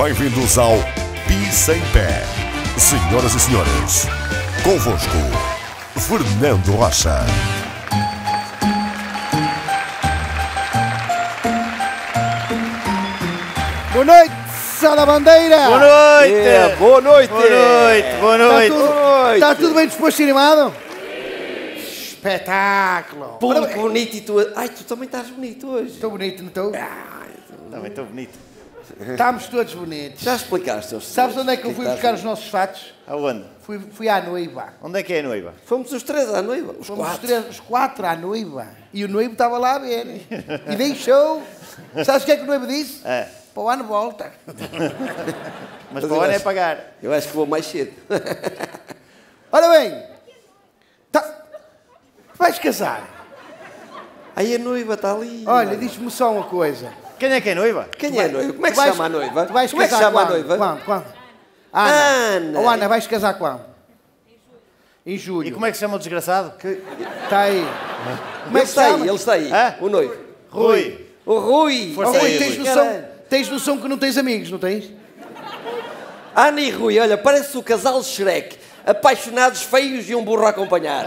Bem-vindos ao Pisa em Pé. Senhoras e senhores, convosco, Fernando Rocha. Boa noite, Sá da Bandeira! Boa noite! Boa noite! Boa noite! Boa noite! Está tudo bem disposto e animado? Espetáculo! Público bonito e tu... Ai, tu também estás bonito hoje. Estou bonito, não estou? Também estou bonito. Estamos todos bonitos. Já explicaste aos Sabes senhores onde é que eu fui estás buscar os bonito? nossos fatos? Aonde? Fui à noiva. Onde é que é a noiva? Fomos os três à noiva, os Fomos quatro. os quatro à noiva. E o noivo estava lá a ver. E deixou. Sabes o que é que o noivo disse? É. Para o ano volta. Mas para o ano é pagar. Eu acho que vou mais cedo. Ora bem. Vais casar? Aí a noiva está ali. Olha, diz-me só uma coisa. Quem é que é noiva? Quem é a noiva? Como é que se chama a noiva? Tu vais Como é que se casar chama a quando? noiva? Quando? Ana. Ana. Oh, Ana, vais casar quando? Em julho. E como é que se chama o desgraçado? Está aí. Como é Ele que se está aí, chama? ele está aí. Hã? O noivo. Rui. O Rui. Força Oh, Rui, aí, tens Rui. noção, tens noção que não tens amigos, não tens? Ana e Rui, olha, parece o casal Shrek. Apaixonados, feios e um burro acompanhado.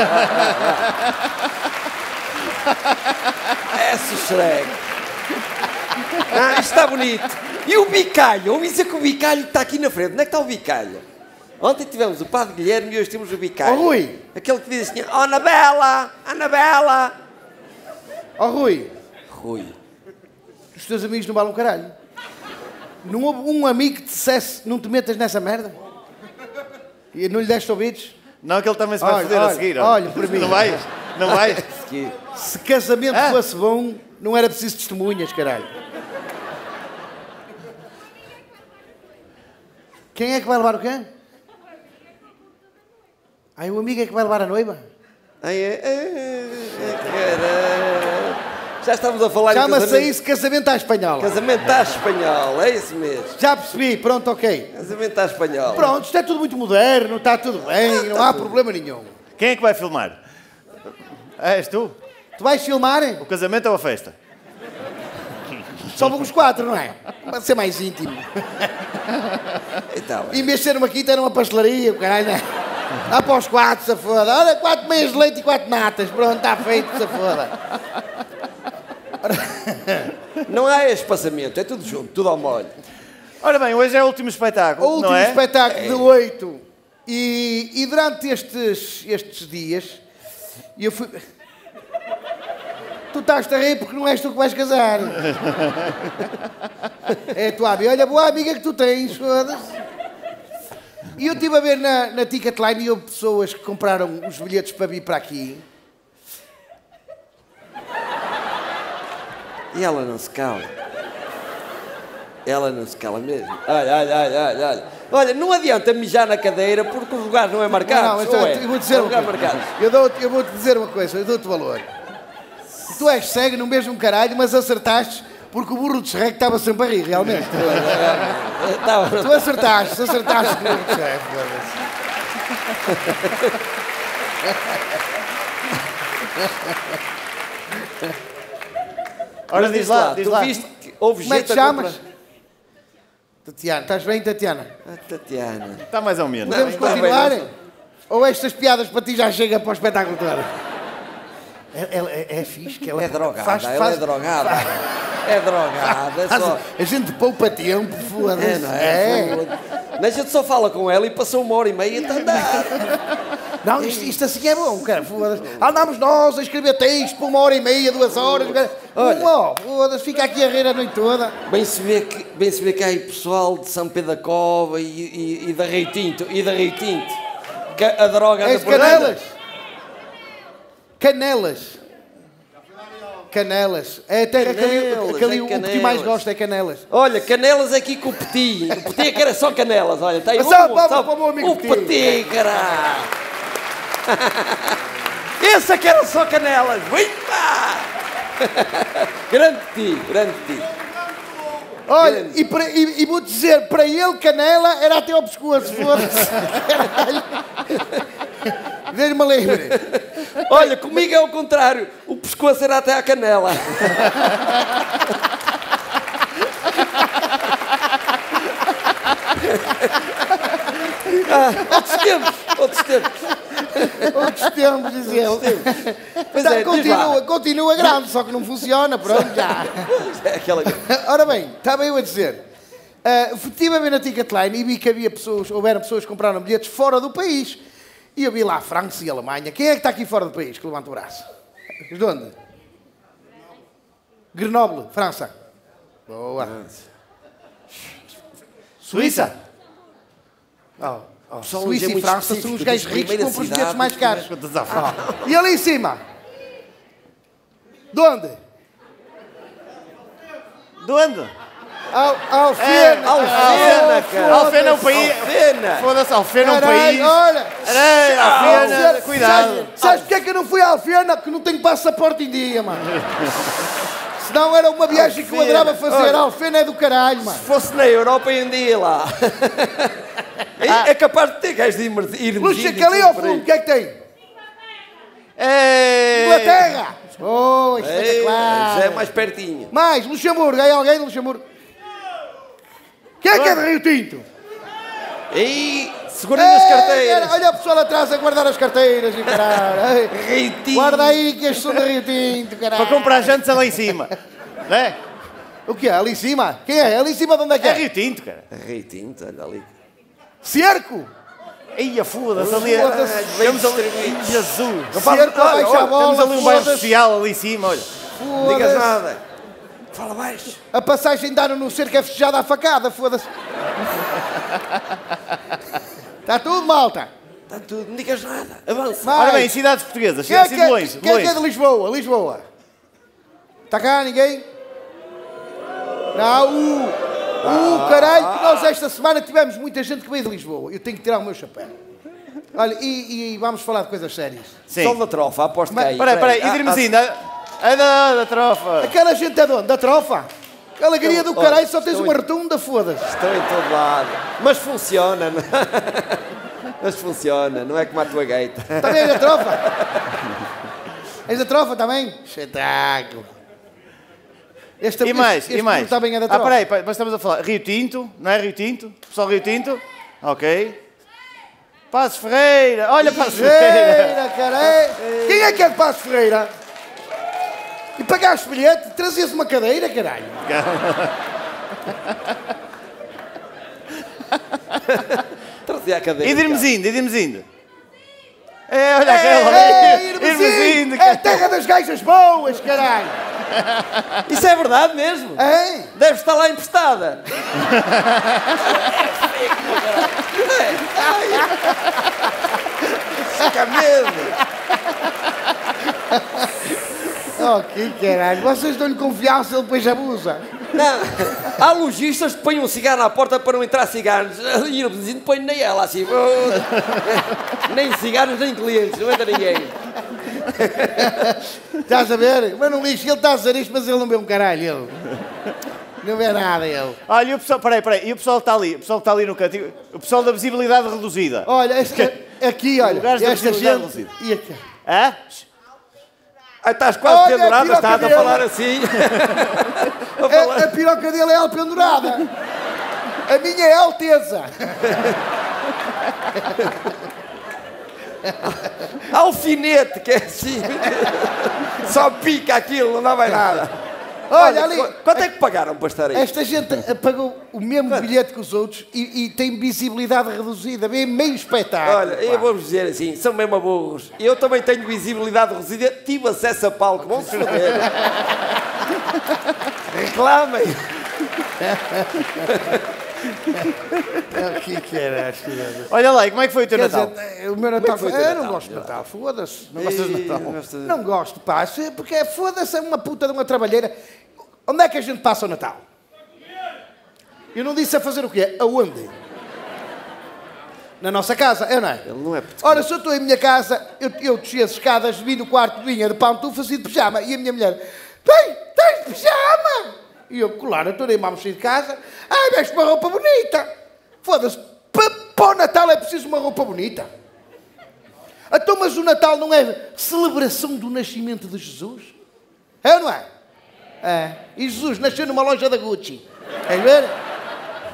Esse Shrek. Isto está bonito. E o Bicalho? Ouvi dizer que o Bicalho está aqui na frente. Onde é que está o Bicalho? Ontem tivemos o Padre Guilherme e hoje temos o Bicalho. Oh, Rui. Aquele que diz assim, oh, Anabela, Anabela. Oh, Rui, Rui. os teus amigos não valem um caralho. Não houve um amigo que te dissesse não te metas nessa merda? E não lhe deste ouvidos? Não, que ele também se vai Olha, foder a olha, seguir. olha para mim. Não vais? Não vais? Se casamento fosse bom, não era preciso testemunhas, caralho. Quem é que vai levar o quê? Ai, o amigo é que vai levar a noiva? Caralho. Já estamos a falar em Chama-se casamento. isso casamento à espanhola. Casamento à espanhol, é isso mesmo. Já percebi, pronto, ok. Casamento à espanhol. Pronto, isto é tudo muito moderno, está tudo bem, não há problema nenhum. Quem é que vai filmar? És tu? Tu vais filmar? O casamento ou a festa? Só vamos quatro, não é? Para ser mais íntimo. Então, Em vez de ser uma quinta, era uma pastelaria, o caralho, não é? Dá para os quatro, se foda. Olha, 4 meias de leite e 4 natas. Pronto, está feito, se foda. não há espaçamento, é tudo junto, tudo ao molho. Ora bem, hoje é o último espetáculo, O último não é? espetáculo de 8. E durante estes dias, eu fui... Tu estás-te a rir porque não és tu que vais casar. É a tua amiga. Olha, boa amiga que tu tens, foda-se. E eu estive a ver na Ticketline e houve pessoas que compraram os bilhetes para vir para aqui. E ela não se cala. Ela não se cala mesmo. Olha. Olha, não adianta mijar na cadeira porque os lugares não é marcado. Não, eu vou dizer uma coisa. marcado. Eu vou-te dizer uma coisa, eu dou-te valor. Tu és cego, não beijo um caralho, mas acertaste porque o burro de Shrek estava sempre a rir, realmente. Tu acertaste que o burro de Shrek. Ora, diz lá. Tu viste que houve Como é que gente te a chamas? comprar- Tatiana, estás bem, Tatiana? Tatiana. Está mais ou menos. Podemos está bem, continuar? não. Ou estas piadas para ti já chegam para o espetáculo todo? Ela é fixe, que ela É drogada, faz- ela faz- é drogada. É drogada, é só... A gente poupa tempo, foda-se. É, não é? A gente só fala com ela e passou 1h30 a andar. Não, isto assim é bom, cara. Foda-se. Andámos nós a escrever texto por 1h30, 2 horas. Olha. Foda-se, fica aqui a rir a noite toda. Bem se vê que há aí pessoal de São Pedro da Cova e da Rei Tinto. Que a droga anda És por aí. Canelas. É a terra Canelas, que ali é o Petit Canelas. mais gosta, é Canelas. Olha, Canelas aqui com o Petit. O Petit é que era só Canelas, olha. Está aí Mas sabe, vamos para o meu amigo o Petit. Petit, caralho. Esse é que era só Canelas. Uipa! Grande Petit. Olha, e vou dizer, para ele, Canela era até ao pescoço, foda-se. Dê-lhe-me livre. Olha, comigo é o contrário. O pescoço era até à canela. Outros tempos, outros tempos. Outros tempos, diz ele. Pois Tá, é, diz lá. continua grande, só que não funciona, pronto, já. É aquela... Ora bem, estava eu a dizer. Estive a ver na Ticketline e vi que houveram pessoas que compraram bilhetes fora do país. E eu vi lá França e Alemanha. Quem é que está aqui fora do país? Que levanta o braço. De onde? Grenoble, França. Boa. Suíça. Suíça e França são os gajos ricos que compram os bilhetes mais caros. E ali em cima? De onde? De onde? Alfena. Alfena, cara. Alfena é um país. Alfena. Foda-se, Alfena é um Caralho, país. olha. Alfena, cuidado. Sabes porque é que eu não fui a Alfena? Porque não tenho passaporte em dia, mano. Senão era uma viagem que eu adorava fazer. Olha. Alfena é do caralho, mano. Se fosse na Europa, eu ainda ia lá. É capaz de ter gajos de ir Luxa, que ali ao fundo, o que é que tem? Inglaterra. Oh, espetacular. Já é mais pertinho. Mais, Luxemburgo. Aí alguém de Luxemburgo? Quem é que é de Rio Tinto? E segurem as carteiras. Olha o pessoal atrás a guardar as carteiras e caralho. Rio Tinto. Guarda aí que as são de Rio Tinto, caralho. Para comprar jantes ali em cima. Não é? O que é? Ali em cima? Quem é? Ali em cima de onde é que É é? Rio Tinto, cara. Rio Tinto, olha ali. Cerco? Ia foda-se ali. Foda-se. Temos ali. Jesus. Cerco, baixa a bola, Temos ali um bairro foda-se. social ali em cima, olha. Não digas Foda-se. nada. Fala baixo. A passagem de ano no cerco é festejada à facada, foda-se. Está tudo, malta. Está tudo, não digas nada. Avança. Vai. Ora bem, cidades portuguesas. Quem é Assim de longe. quem é que é de Lisboa? Lisboa. Está cá ninguém? Não, caralho, que nós esta semana tivemos muita gente que veio de Lisboa. Eu tenho que tirar o meu chapéu. Olha, e vamos falar de coisas sérias. Sim. Sol da trofa, aposto que aí. Espera aí. E Dirmezinho. É da trofa. Aquela gente é de onde? Da trofa? Que alegria do Olha, caralho, só tens estou uma em- retunda, foda-se. Estou em todo lado. Mas funciona, não é? Mas funciona, não é como a tua gaita. Também és da trofa? És da trofa também? Espetáculo. E mais? Está bem, é da trofa. Espera aí, mas estamos a falar. Rio Tinto, não é Rio Tinto? Pessoal Rio Tinto? Ok. Passos Ferreira, olha Passos Ferreira. Ferreira, caralho. Quem é que é de Passos Ferreira? E pagaste bilhete, trazias uma cadeira, caralho. Trazia a cadeira. E Dirmezinho. É, olha aquela ali. Irmezinho, é a terra das gajas boas, caralho. Isso é verdade mesmo? Hein? Deve estar lá emprestada. Fica medo. Oh, que caralho. Vocês dão-lhe confiança, ele depois abusa. Não, há lojistas que põem um cigarro à porta para não entrar cigarros. E o vizinho põe nem ela assim. Nem cigarros, nem clientes, não entra ninguém. Estás a ver? Mas não lixo, ele está a dizer isto, mas ele não vê um caralho, ele. Não vê nada, ele. Olha, e o pessoal, peraí, e o pessoal que está ali no canto, o pessoal da visibilidade reduzida. Olha, aqui, olha, Lugares da esta visibilidade gente... reduzida. E aqui? Hã? Aí estás quase Olha, pendurada, piroca estás a dele. falar assim. A piroca dele é alpendurada. A minha é Alteza. Alfinete, que é assim. Só pica aquilo, não dá mais nada. Olha ali. Quanto é que pagaram para estar aí? Esta gente pagou o mesmo bilhete que os outros e tem visibilidade reduzida, bem meio espetáculo. Olha, eu vou-vos dizer assim, são mesmo burros. Eu também tenho visibilidade reduzida, tive acesso a palco, vão-se foder. Reclamem. Que era, Olha lá, e como é que foi o teu Quer Natal? dizer, o meu Natal foi o foi... teu Eu não Natal? gosto de Natal, foda-se. Não Gostas de Ei, Natal? gosto de- Não gosto, pá, porque é foda-se, é uma puta de uma trabalheira. Onde é que a gente passa o Natal? Eu não disse a fazer o quê? Aonde? Na nossa casa, eu não é? Ele não é português. Ora, se eu estou em minha casa, eu desci as escadas, vim no quarto, vinha de pantufas e de pijama. E a minha mulher, bem, estás de pijama? E eu, claro, eu estou nem a sair de casa. Ai, veste uma roupa bonita. Foda-se, para o Natal é preciso uma roupa bonita. Então, mas o Natal não é celebração do nascimento de Jesus? É ou não é? É. E Jesus nasceu numa loja da Gucci. Queres ver?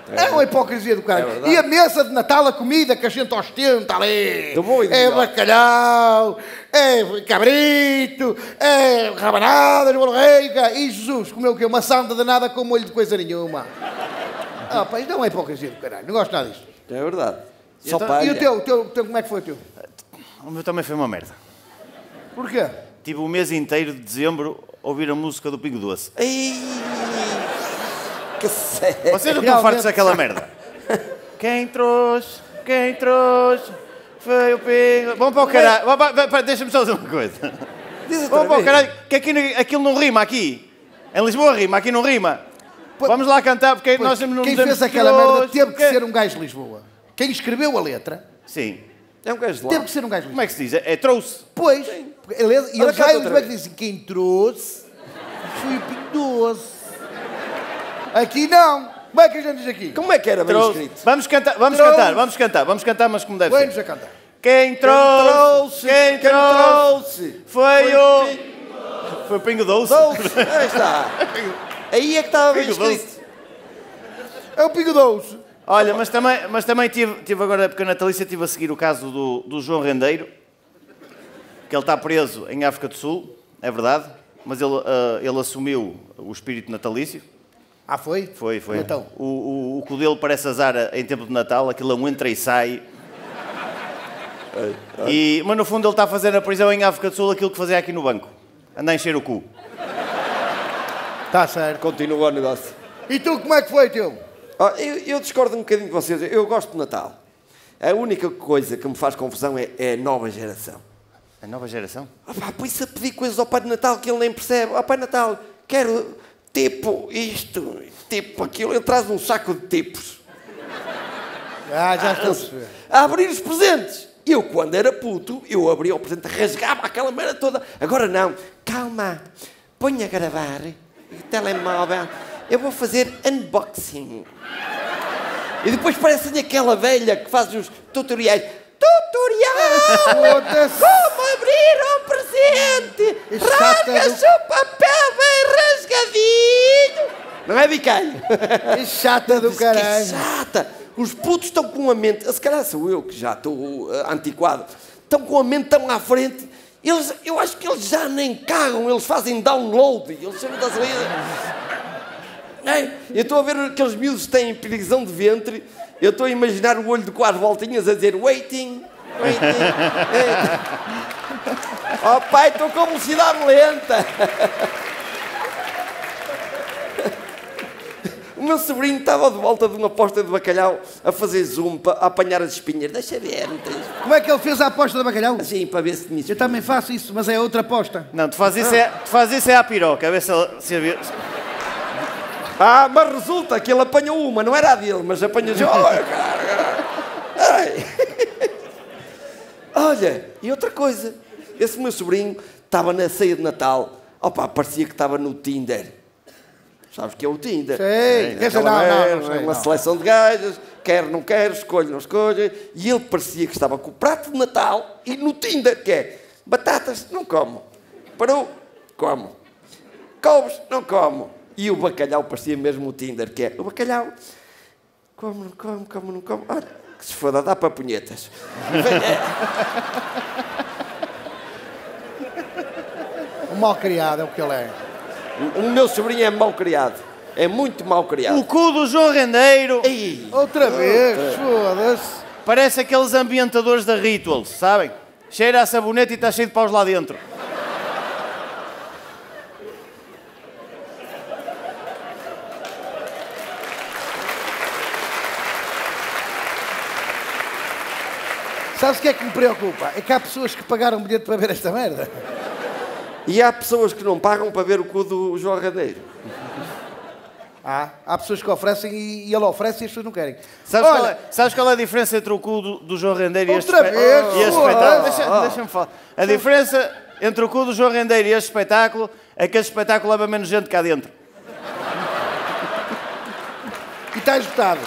É uma hipocrisia do caralho. E a mesa de Natal, a comida que a gente ostenta ali. É bacalhau, é cabrito, é rabanadas, borreica. E Jesus comeu o quê? Uma santa danada com molho de coisa nenhuma. Ah, pá, isto é uma hipocrisia do caralho. Não gosto nada disto. É verdade. Só Então, palha. e o teu, como é que foi o teu? O meu também foi uma merda. Porquê? Tive o mês inteiro de dezembro a ouvir a música do Pingo Doce. Ai, que sério. Vocês não estão fartos daquela merda? Quem trouxe foi o Pingo... Vamos para o caralho. Deixa-me só dizer uma coisa. Vamos para o caralho, que aquilo não rima aqui. Em Lisboa rima, aqui não rima. Vamos lá cantar, porque Pois, nós não quem dizemos fez aquela merda teve que porque- ser um gajo de Lisboa. Quem escreveu a letra Sim. É um gajo de lá. teve que ser um gajo de Como Lisboa. é que se diz? É trouxe. Pois, e Olha, eles canta já outra como é que dizem? Quem trouxe foi o Pingo Doce. Aqui não. Como é que a gente diz aqui? Como é que era bem Trouxe. escrito? Vamos cantar, mas como deve Põe-nos ser. a cantar. Quem trouxe foi o Pingo Doce. Aí está. Aí é que estava bem Pingo Doce. escrito. É o Pingo Doce. Olha, mas também tive agora, porque a Natalícia estive a seguir o caso do João Rendeiro, que ele está preso em África do Sul, é verdade, mas ele assumiu o espírito natalício. Ah, foi? Foi. Então. O cu dele parece azar em tempo de Natal, aquilo é um entra e sai. Mas no fundo ele está a fazer na prisão em África do Sul aquilo que fazia aqui no banco. Anda a encher o cu. Está certo. Continua o negócio. E tu, como é que foi, teu? Ah, eu discordo um bocadinho de vocês. Eu gosto de Natal. A única coisa que me faz confusão é a nova geração. A nova geração? Põe-se a pedir coisas ao Pai de Natal que ele nem percebe. Pai de Natal, quero tipo isto, tipo aquilo. Ele traz um saco de tipos. Ah, já estou a perceber. A abrir os presentes. Eu, quando era puto, eu abria o presente, rasgava aquela merda toda. Agora não. Calma. Põe a gravar o telemóvel. Eu vou fazer unboxing. E depois parece aquela velha que faz os tutoriais. Tutorial! Foda-se. Como abrir um presente! É chata Rasga-se o papel bem rasgadinho! Não é, Bicalho? Que chata do Que caralho. chata! Os putos estão com a mente... Se calhar sou eu que já estou antiquado. Estão com a mente tão à frente. Eu acho que eles já nem cagam. Eles fazem download. Eles chamam das leis. Eu estou a ver aqueles miúdos que têm prisão de ventre. Eu estou a imaginar o olho de 4 voltinhas a dizer waiting. Oh pai, estou com velocidade lenta. O meu sobrinho estava de volta de uma aposta de bacalhau a fazer zoom para apanhar as espinhas. Deixa ver, não tens... Como é que ele fez a aposta do bacalhau? Sim, para ver se tinha Eu espinhas. também faço isso, mas é outra aposta. Não, tu fazes isso é à piroca, a ver se havia... Ah, mas resulta que ele apanhou uma, não era a dele, mas apanhou... Ai. Olha, e outra coisa, esse meu sobrinho estava na ceia de Natal, parecia que estava no Tinder. Sabes que é o Tinder? Sei, quer dizer, Aquela merda, não sei, uma não. seleção de gajas, quer, não quer, escolhe, não escolhe, e ele parecia que estava com o prato de Natal e no Tinder, que é batatas, não como, peru, como, couves, não como, e o bacalhau parecia mesmo o Tinder, que é o bacalhau, como, não como, olha, que se foda, dá para punhetas. Um mal criado é o que ele é. O meu sobrinho é mal criado, é muito mal criado. O cu do João Rendeiro Ei, Outra vez, foda-se. parece aqueles ambientadores da Rituals, sabem? Cheira a sabonete e está cheio de paus lá dentro. Sabes o que é que me preocupa? É que há pessoas que pagaram bilhete para ver esta merda. e há pessoas que não pagam para ver o cu do João Rendeiro. Há pessoas que oferecem e ele oferece e as pessoas não querem. Sabes qual é a diferença entre o cu do João Rendeiro e este Outra vez, espetáculo? Deixa-me falar. A diferença entre o cu do João Rendeiro e este espetáculo é que este espetáculo leva menos gente cá dentro. E está esgotado.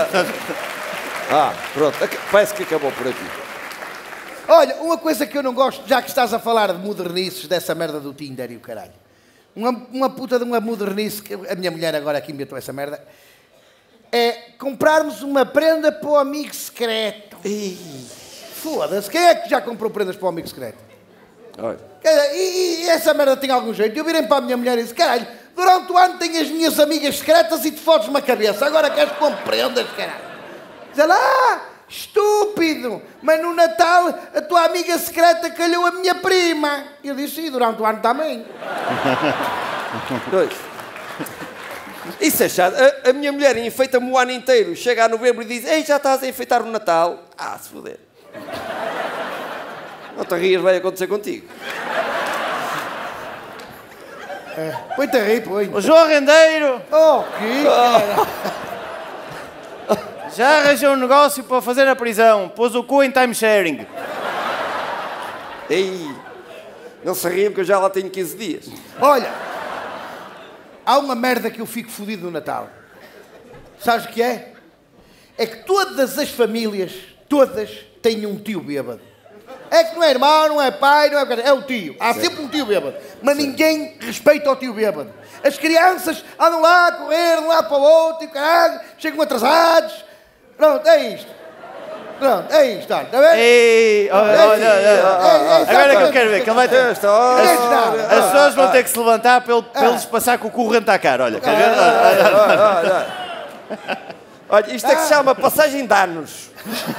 Pronto, parece que acabou por aqui. Olha, uma coisa que eu não gosto, já que estás a falar de modernices dessa merda do Tinder e o caralho. Uma puta de uma modernice, que a minha mulher agora aqui inventou essa merda. é comprarmos uma prenda para o amigo secreto. Foda-se, quem é que já comprou prendas para o amigo secreto? Olha. E essa merda tem algum jeito? Eu virei para a minha mulher e disse, caralho, durante o ano tenho as minhas amigas secretas e te fodes-me a cabeça, agora queres que compre prendas, caralho? Diz ela, estúpido, mas no Natal a tua amiga secreta calhou a minha prima. Eu disse, sim, durante o ano também. Dois. Isso é chato. A minha mulher enfeita-me o ano inteiro. Chega a novembro e diz, ei, já estás a enfeitar o Natal? Ah, se foder. Não te rias, vai acontecer contigo. Põe-te a rir, põe. O João Rendeiro Oh, que cara. já arranjou um negócio para fazer a prisão. Pôs o cu em timesharing. Ei, não se riam que eu já lá tenho 15 dias. Olha, há uma merda que eu fico fodido no Natal. Sabes o que é? É que todas as famílias, todas, têm um tio bêbado. É que não é irmão, não é pai, não é o tio. Há sempre um tio bêbado. Mas ninguém respeita o tio bêbado. As crianças andam lá a correr de um lado para o outro e caralho, chegam atrasados. Pronto, é isto. Pronto, é isto, olha, está bem? Ei, olha. Agora que eu quero ver, que ele vai ter... As pessoas vão ter que se levantar para eles passar com o cu rente à cara, olha. Quer ver? Olha, isto é que se chama passagem de anos.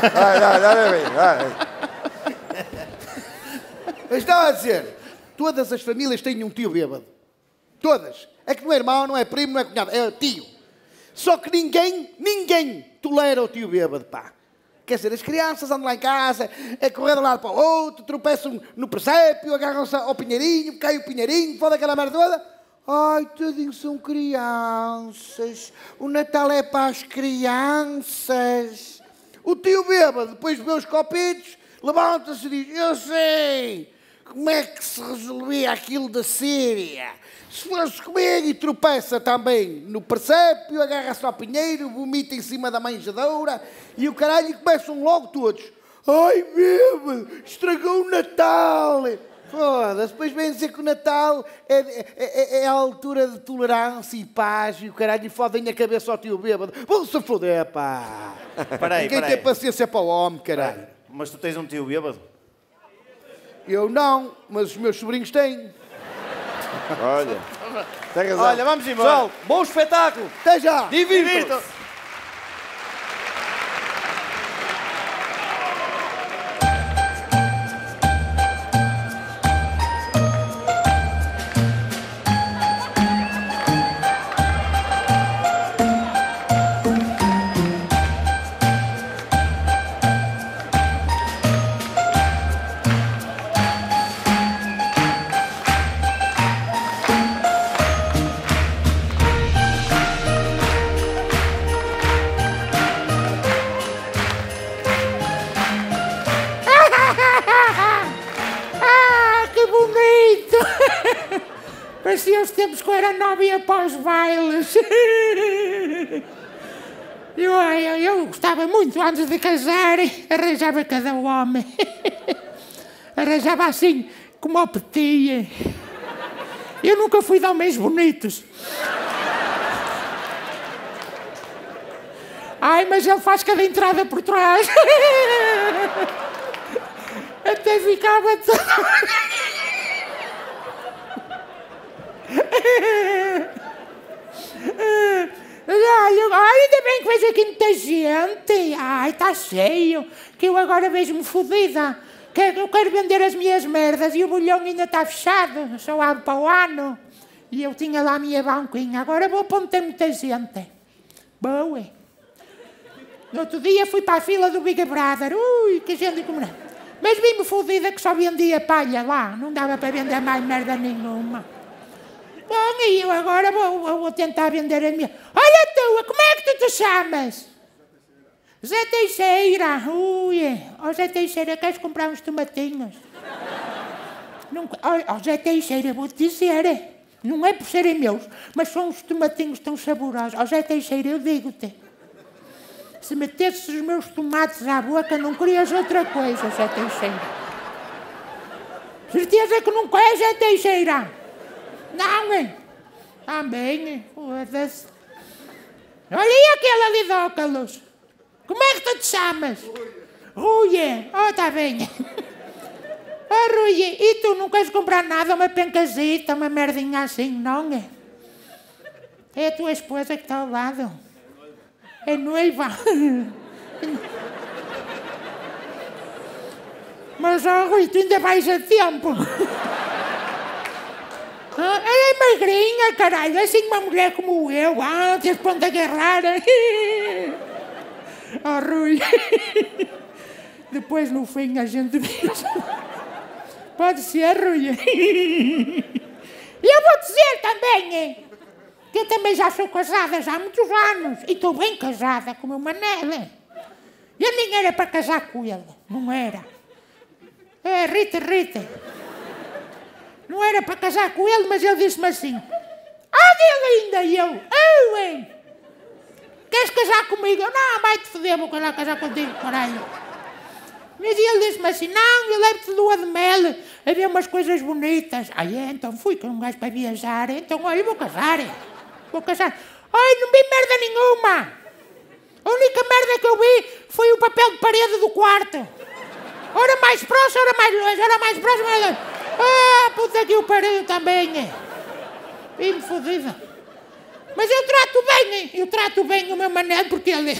Eu estava a dizer, todas as famílias têm um tio bêbado. Todas. É que não é irmão, não é primo, não é cunhado, é tio. Só que ninguém tolera o tio bêbado, pá. Quer dizer, as crianças andam lá em casa, a correr de um lado para o outro, tropeçam no presépio, agarram-se ao pinheirinho, cai o pinheirinho, foda aquela merda toda. Ai, tadinho, são crianças. O Natal é para as crianças. O tio bêbado, depois de ver os copitos, levanta-se e diz, eu sei como é que se resolvia aquilo da Síria. Se fosse comigo e tropeça também no presépio, agarra-se ao pinheiro, vomita em cima da manjedoura e o caralho, e começam logo todos. Ai, bêbado, estragou o Natal. Foda-se, depois vem dizer que o Natal é a altura de tolerância e paz e o caralho, e fodem a cabeça ao tio bêbado. Vão-se foder, pá. Peraí. Quem tem paciência para o homem, caralho. Mas tu tens um tio bêbado? Eu não, mas os meus sobrinhos têm. Olha, tem razão. Olha, vamos embora. Pessoal, bom espetáculo. Até já. Divirtam-se. Parecia os tempos que eu era nova e ia para os bailes. Eu gostava muito, antes de casar, arranjava cada homem. Arranjava assim, como ao petia. Eu nunca fui de homens bonitos. Ai, mas ele faz cada entrada por trás. Até ficava todo... Ai, ainda bem que vejo aqui muita gente. Ai, está cheio. Que eu agora vejo-me fodida. Que eu quero vender as minhas merdas e o bolhão ainda está fechado. Só abre para o ano. E eu tinha lá a minha banquinha. Agora vou para onde tem muita gente. Boa. No outro dia fui para a fila do Big Brother. Ui, que gente como... Mas vi-me fodida que só vendia palha lá. Não dava para vender mais merda nenhuma. Bom, e eu agora vou tentar vender a minha... Olha tu, como é que tu te chamas? Zé Teixeira. Ui, Zé Teixeira, queres comprar uns tomatinhos? Zé Teixeira, vou-te dizer, não é por serem meus, mas são uns tomatinhos tão saborosos. Zé Teixeira, eu digo-te, se metesses os meus tomates à boca, não querias outra coisa, Zé Teixeira. Certeza que não queres, Zé Teixeira? Não, também, foda-se. Olha aí aquele ali de óculos. Como é que tu te chamas? Rui. Oh, está bem. Oh, Rui, e tu não queres comprar nada? Uma pencazita, uma merdinha assim, não é? É a tua esposa que está ao lado. É noiva. Mas, oh, Rui, tu ainda vais a tempo. Ela é magrinha, caralho. Assim uma mulher como eu. Tens ponto a agarrar. Oh, Rui. Depois, no fim, a gente diz. Pode ser, Rui. E eu vou dizer também, que eu também já sou casada já há muitos anos. E estou bem casada com o meu Manel. Eu nem era para casar com ele. Não era. Rita. Não era para casar com ele, mas ele disse-me assim. Dia linda! E eu, queres casar comigo? Eu, não, vai-te foder, vou casar contigo, caralho. Mas ele disse-me assim, não, eu levo-te de lua de mel, a ver umas coisas bonitas. Então fui com um gajo para viajar, então olha, vou casar. Ai, não vi merda nenhuma. A única merda que eu vi foi o papel de parede do quarto. Ora mais próximo, ora mais longe, ora mais próximo, ora mais longe. Puta que o pariu também. Bem fodida. Mas eu trato bem o meu Manel porque ele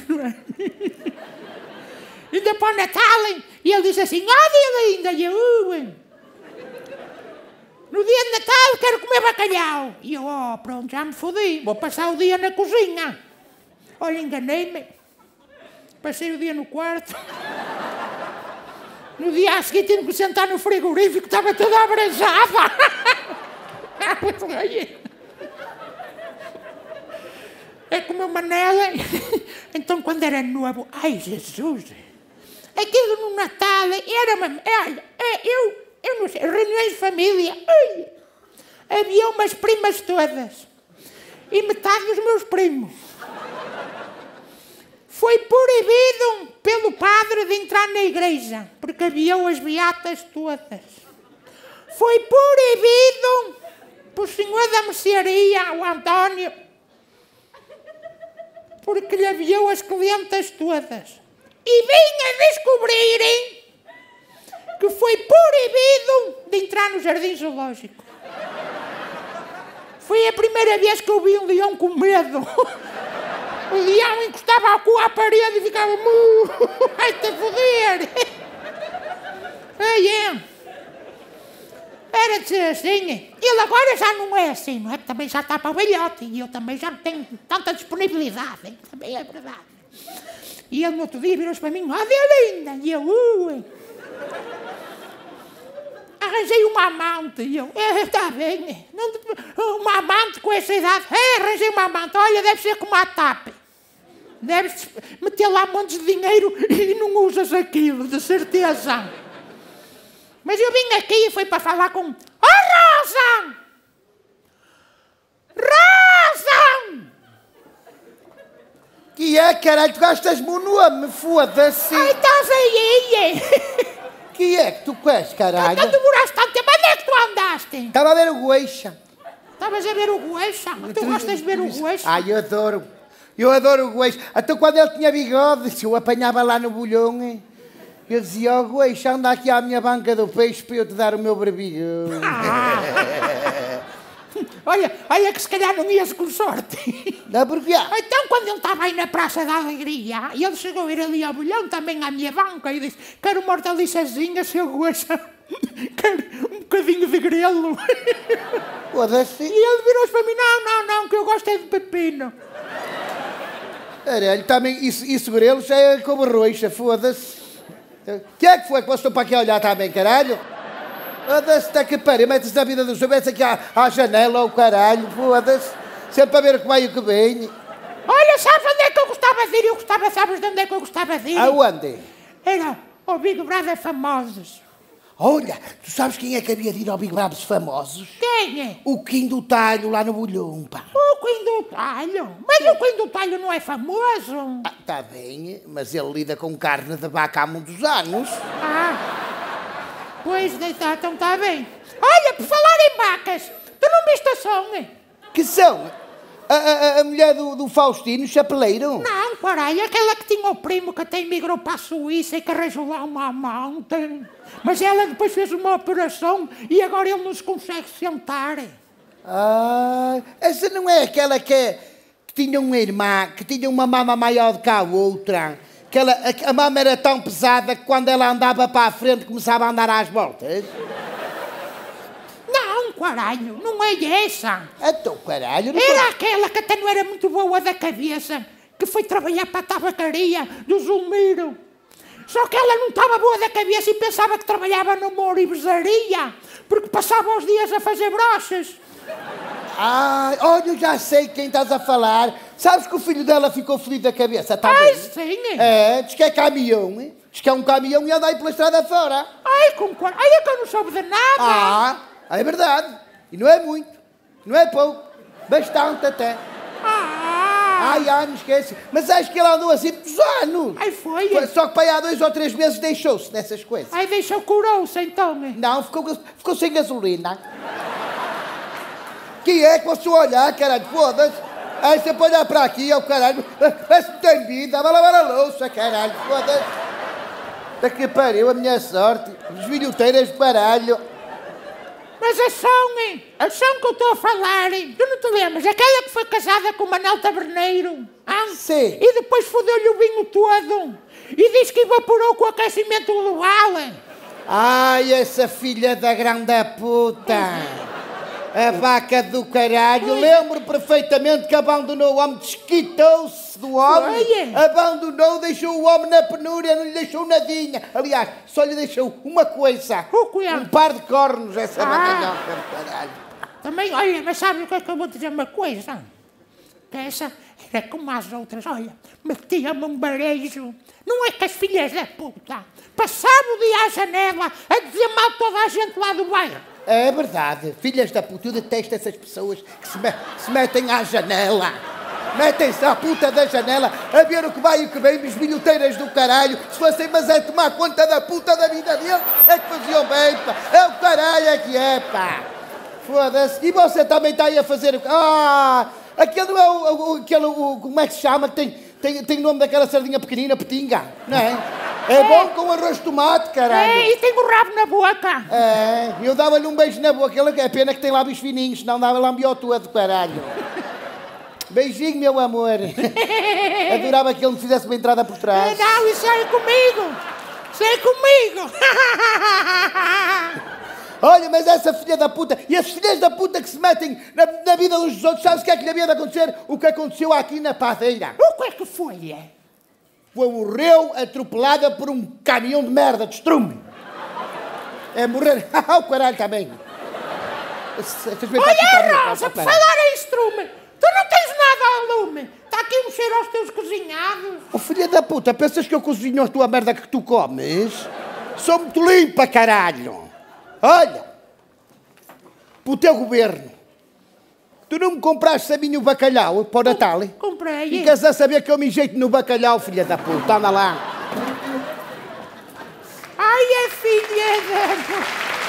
ainda para o Natal e ele diz assim, dia linda, e eu, no dia de Natal quero comer bacalhau. E eu, pronto, já me fodi, vou passar o dia na cozinha. Olha, enganei-me. Passei o dia no quarto. No dia a seguir tive que sentar no frigorífico, estava toda abrasada. É como o Manel. Então, quando era novo, ai Jesus, aquilo no Natal era uma. Eu não sei, reuniões de família. Havia umas primas todas e metade dos meus primos. Foi proibido pelo padre de entrar na igreja, porque havia as beatas todas. Foi proibido pelo senhor da mercearia, o António, porque lhe havia as clientas todas. E vim a descobrirem que foi proibido de entrar no jardim zoológico. Foi a primeira vez que eu vi um leão com medo. O leão encostava o cu à parede e ficava... Vai-te foder! Era de ser assim. Ele agora já não é assim, não é? Também já está para o velhote. E eu também já não tenho tanta disponibilidade. Hein? Também é verdade. E ele no outro dia virou-se para mim... Dia linda! E eu... Arranjei uma amante. E eu... Está bem. Uma amante com essa idade. Arranjei uma amante. Olha, deve ser como a TAP. Deves meter lá montes de dinheiro e não usas aquilo, de certeza. Mas eu vim aqui e fui para falar com... Rosa! Rosa! Que é, caralho? Tu gastas-me o nome, foda-se. Ai, estás aí. Que é que tu queres, caralho? Então demoraste tanto tempo. Onde é que tu andaste? Estava a ver o Goeixa. Estavas a ver o Goeixa? Tu gostas de ver o Goeixa? Ai, eu adoro. Eu adoro o Goeixa. Até quando ele tinha bigode, eu apanhava lá no bolhão, eu dizia, Goeixa, anda aqui à minha banca do peixe para eu te dar o meu berbigão. Olha que se calhar não ias com sorte. Não, porque... Então, quando ele estava aí na Praça da Alegria, ele chegou a ir ali ao bolhão, também à minha banca, e disse, quero uma hortaliçazinha, seu Goeixa. Quero um bocadinho de grelo. Foda-se. E ele virou-se para mim, não, que eu gosto é de pepino. Caralho, também, isso grelo já é como roixa, foda-se. Quem é que foi que passou para aqui a olhar também, caralho? Foda-se, está que pariu, metes na vida dos outros, metes aqui à janela, ao caralho, foda-se. Sempre a ver o que vai e o que vem. Olha, sabes onde é que eu gostava de ir? Sabes de onde é que eu gostava de ir? Aonde? Era ao Big Brother Famosos. Olha, tu sabes quem é que havia de ir ao Big Brother Famosos? Quem é? O Kim do Talho, lá no bolhão, pá. O Kim do Talho? Mas o Kim do Talho não é famoso? Está bem, mas ele lida com carne de vaca há muitos anos. Pois, então está bem. Olha, por falar em vacas, tu não viste a som? Que são? A mulher do Faustino, chapeleiro? Não, caralho, aquela que tinha o primo que até emigrou para a Suíça e que arranjou lá uma amante. Mas ela depois fez uma operação e agora ele não se consegue sentar. Ah, essa não é aquela que tinha uma irmã, que tinha uma mama maior do que a outra. A mama era tão pesada que quando ela andava para a frente começava a andar às voltas. Não, caralho, não é essa. Então, caralho... Não era aquela que até não era muito boa da cabeça, que foi trabalhar para a tabacaria do Zulmiro. Só que ela não estava boa da cabeça e pensava que trabalhava numa orivesaria, porque passava os dias a fazer brochas. Ah, olha, eu já sei quem estás a falar. Sabes que o filho dela ficou feliz da cabeça, está bem? Sim. É, diz que é caminhão, hein? Diz que é um caminhão e anda aí pela estrada fora. Ai, é que eu não soube de nada. Ah, é verdade. E não é muito, não é pouco, bastante até. Não esquece. Mas acho que ela andou assim muitos anos. Foi. Só que para aí há 2 ou 3 meses deixou-se dessas coisas. Deixou, curou-se então, né? Não, ficou sem gasolina. Que é que você olhar, caralho, foda-se. Aí você pode olhar para aqui, ó, caralho, parece que tem vida, vai lavar a louça, caralho, foda-se. Daqui pariu a minha sorte, os bilhoteiras de baralho. Mas a som que eu estou a falar, tu não te lembras? Aquela que foi casada com o Manel Taberneiro. Sim. E depois fodeu-lhe o vinho todo. E disse que evaporou com o aquecimento global. Ai, essa filha da grande puta. A vaca do caralho. Lembro perfeitamente que abandonou o homem, desquitou-se do homem. Abandonou, deixou o homem na penúria, não lhe deixou nadinha. Aliás, só lhe deixou uma coisa. Um par de cornos, essa magalhoca do caralho. Também, olha, mas sabe o que é que eu vou dizer uma coisa? Que essa era como as outras, olha, metia-me um barejo. Não é que as filhas da puta passavam o dia à janela a dizer mal toda a gente lá do bairro. É verdade, filhas da puta, eu detesto essas pessoas que se metem à janela. Metem-se à puta da janela a ver o que vai e o que vem, bisbilhoteiras do caralho. Se fossem, mas é tomar conta da puta da vida dele, é que faziam bem, pá. É o caralho, é que é, pá. Foda-se. E você também está aí a fazer o... aquele não é como é que se chama? Tem o nome daquela sardinha pequenina, petinga, não é? É bom com arroz de tomate, caralho. E tem o rabo na boca. Eu dava-lhe um beijo na boca. É pena que tem lábios fininhos, senão dava lambiotudo, caralho. Beijinho, meu amor. Adorava que ele me fizesse uma entrada por trás. Não, isso é comigo. Isso é comigo. Olha, mas essa filha da puta, e as filhas da puta que se metem na vida uns dos outros, sabes o que é que lhe havia de acontecer? O que aconteceu aqui na Padeira. O que é que foi? Morreu atropelada por um caminhão de merda, de estrume. É morrer... o caralho também. Olha, Rosa, por falar em estrume, tu não tens nada ao lume. Está aqui um cheiro aos teus cozinhados. Oh, filha da puta, pensas que eu cozinho a tua merda que tu comes? Sou muito limpa, caralho. Olha, para o teu governo, tu não me compraste a mim o bacalhau para o Natal? Comprei. E queres a saber que eu me enjeito no bacalhau, filha da puta? Anda lá. Ai, a filha da...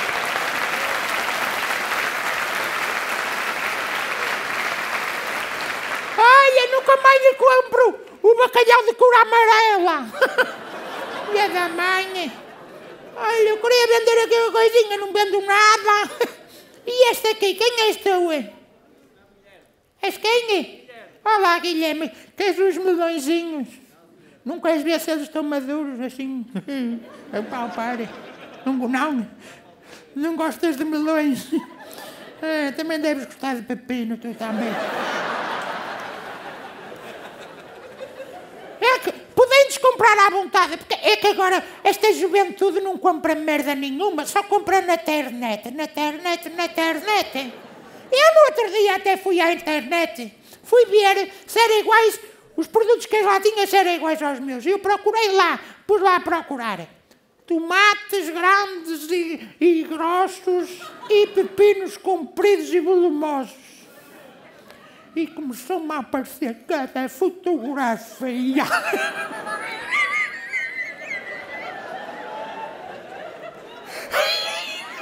Olha, nunca mais lhe compro o bacalhau de cor amarela. Filha da mãe. Olha, eu queria vender aqui uma coisinha, não vendo nada. E este aqui, quem és tu? És quem? Olá, Guilherme, queres os melõezinhos? Não queres ver se eles estão maduros, assim, a palpar? Não gostas de melões? Também deves gostar de pepino, tu também. Podem-nos comprar à vontade, porque é que agora esta juventude não compra merda nenhuma, só compra na internet. Eu no outro dia até fui à internet, fui ver se eram iguais, os produtos que eu já tinha se eram iguais aos meus. E eu procurei lá, pus lá a procurar. Tomates grandes e grossos e pepinos compridos e volumosos. E começou-me a aparecer cada fotografia.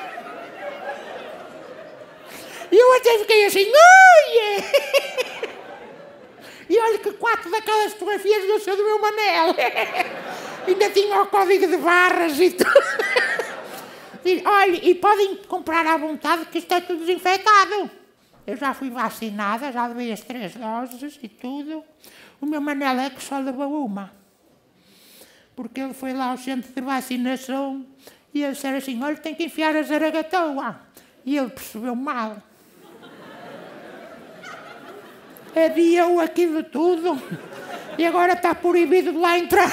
E eu até fiquei assim, olha! E olha que 4 daquelas fotografias do seu do meu Manel. Ainda tinha o código de barras e tudo. E, olha, e podem comprar à vontade que isto é tudo desinfetado. Eu já fui vacinada, já levei as 3 doses e tudo. O meu Manel é que só levou uma. Porque ele foi lá ao centro de vacinação e eles disseram assim, olha, tem que enfiar a zaragatoa. E ele percebeu mal. Adiou aquilo tudo e agora está proibido de lá entrar.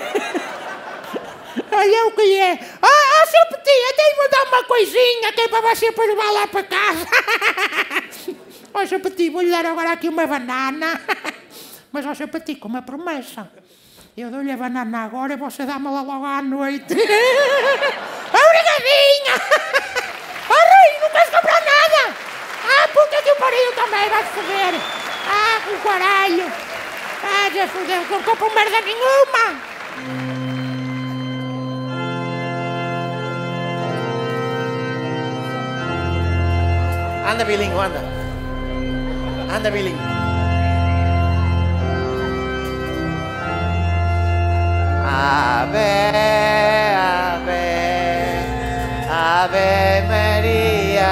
Olha o que é. Seu Petit, eu tenho de dar uma coisinha que é para você para levar lá para casa. Seu Petit, vou-lhe dar agora aqui uma banana. Mas, seu Petit, com uma promessa. Eu dou-lhe a banana agora e você dá-me-la logo à noite. Obrigadinha! Rui, não queres comprar nada? Puta que o pariu também, vai-se foder. O caralho. Já fodeu, não compro merda nenhuma. Anda, Bilinho, anda. Anda, Bilinho. Ave, ave, ave Maria.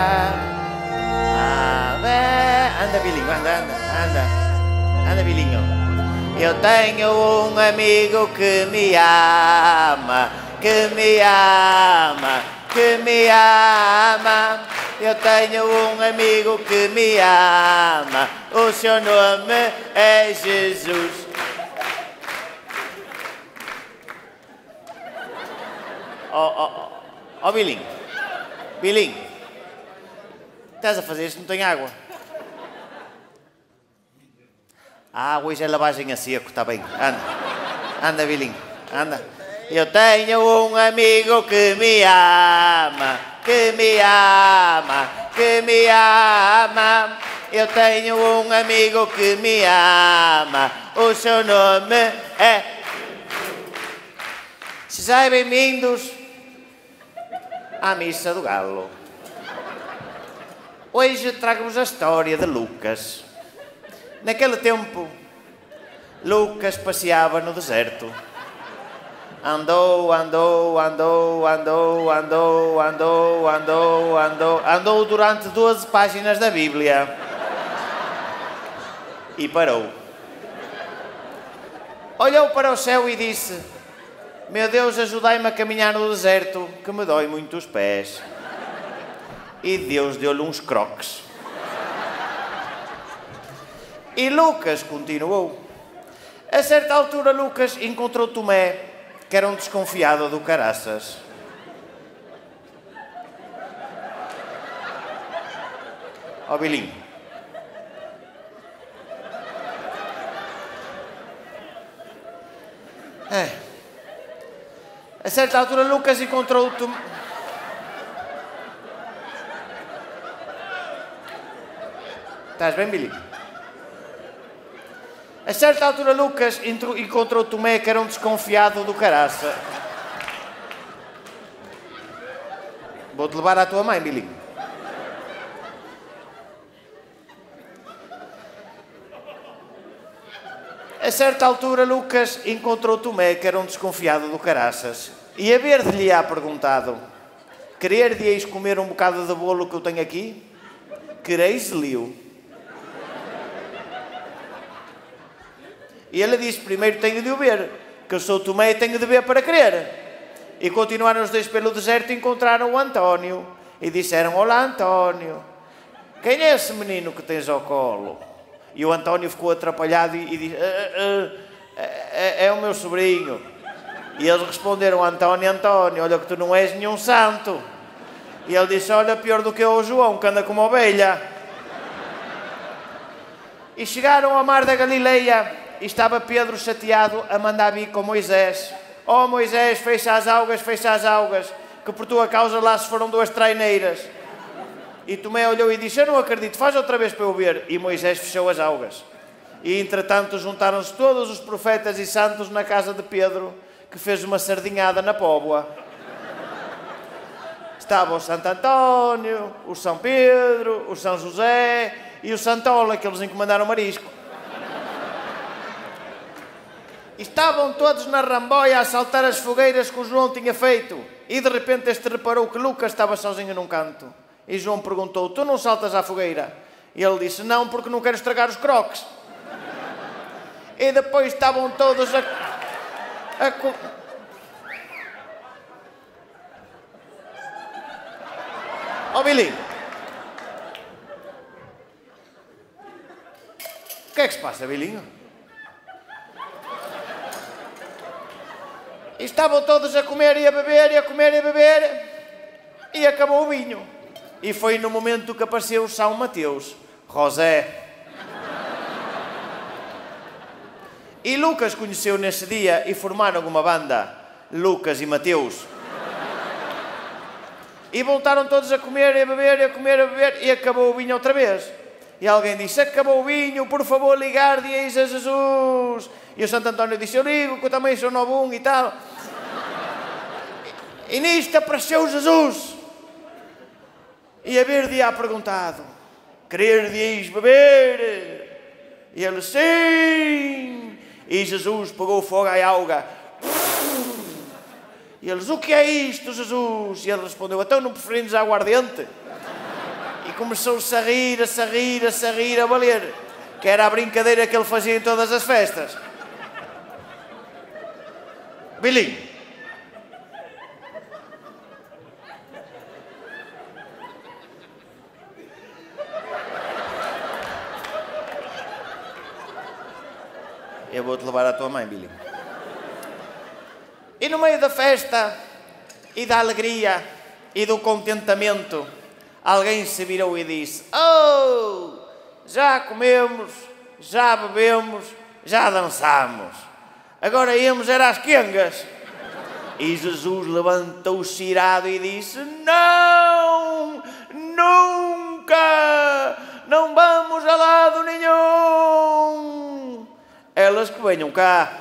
Ave. Anda, Bilinho, anda. Anda, Bilinho. Eu tenho um amigo que me ama, que me ama, que me ama. Eu tenho um amigo que me ama, o seu nome é Jesus. Bilinho, Bilinho, estás a fazer isto? Não tem água? Hoje é lavagem a seco, está bem, anda, Bilinho, anda. Eu tenho um amigo que me ama, que me ama, que me ama. Eu tenho um amigo que me ama, o seu nome é... Sejam bem-vindos à Missa do Galo. Hoje trago-vos a história de Lucas. Naquele tempo, Lucas passeava no deserto. Andou durante 12 páginas da Bíblia. E parou. Olhou para o céu e disse: meu Deus, ajudai-me a caminhar no deserto, que me dói muito os pés. E Deus deu-lhe uns croques. E Lucas continuou. A certa altura, Lucas encontrou Tomé, que era um desconfiado do caraças. Bilinho. A certa altura, Lucas encontrou Tomé. Estás bem, Bilinho? A certa altura, Lucas encontrou Tomé, que era um desconfiado do caraça. Vou-te levar à tua mãe, Bilinho. A certa altura, Lucas encontrou Tomé, que era um desconfiado do caraças. E a ver-lhe-á perguntado: querer-de-eis comer um bocado de bolo que eu tenho aqui? Quereis-lhe-o? E ele disse: primeiro tenho de o ver, que eu sou Tomé e tenho de ver para crer. E continuaram os dois pelo deserto e encontraram o António. E disseram: olá, António, quem é esse menino que tens ao colo? E o António ficou atrapalhado e disse: é o meu sobrinho. E eles responderam: António, olha que tu não és nenhum santo. E ele disse: olha, pior do que o João, que anda como ovelha. E chegaram ao mar da Galileia. E estava Pedro chateado a mandar vir com Moisés. Moisés, fecha as algas, que por tua causa lá se foram 2 traineiras. E Tomé olhou e disse: eu não acredito, faz outra vez para eu ver. E Moisés fechou as algas. E entretanto juntaram-se todos os profetas e santos na casa de Pedro, que fez uma sardinhada na póvoa. Estava o Santo António, o São Pedro, o São José e o Santola, que eles encomendaram marisco. Estavam todos na ramboia a saltar as fogueiras que o João tinha feito. E de repente este reparou que Lucas estava sozinho num canto. E João perguntou, tu não saltas à fogueira? E ele disse, não, porque não quero estragar os croques. E depois estavam todos a Ó Bilinho. O que é que se passa, Bilinho? E estavam todos a comer e a beber, e a comer e a beber, e acabou o vinho. E foi no momento que apareceu São Mateus, José. E Lucas conheceu nesse dia e formaram uma banda, Lucas e Mateus. E voltaram todos a comer e a beber, e a comer e a beber, e acabou o vinho outra vez. E alguém disse, acabou o vinho, por favor ligar-lhe-eis a Jesus. E o Santo António disse, eu ligo, que eu também sou novum e tal. E nisto apareceu Jesus. E a verde ha perguntado, querer-lhe-eis beber? E ele, sim. E Jesus pegou fogo à alga. E eles, o que é isto, Jesus? E ele respondeu, então não preferimos aguardente? E começou-se a rir, a rir, a rir, a valer. Que era a brincadeira que ele fazia em todas as festas. Bilinho. Eu vou-te levar à tua mãe, Bilinho. E no meio da festa, e da alegria, e do contentamento, alguém se virou e disse, oh, já comemos, já bebemos, já dançamos. Agora íamos era às quengas. E Jesus levantou-se irado e disse, não, nunca, não vamos a lado nenhum. Elas que venham cá.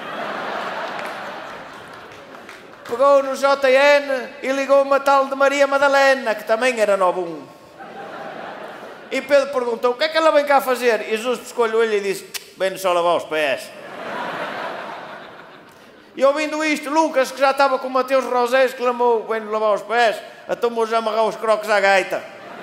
Pegou no JN e ligou uma tal de Maria Madalena, que também era novum. E Pedro perguntou, o que é que ela vem cá fazer? E Jesus pescou-lhe o olho e disse, vem só lavar os pés. E ouvindo isto, Lucas, que já estava com Mateus Rosés, clamou, vem lavar os pés, então vou já amarrar os croques à gaita.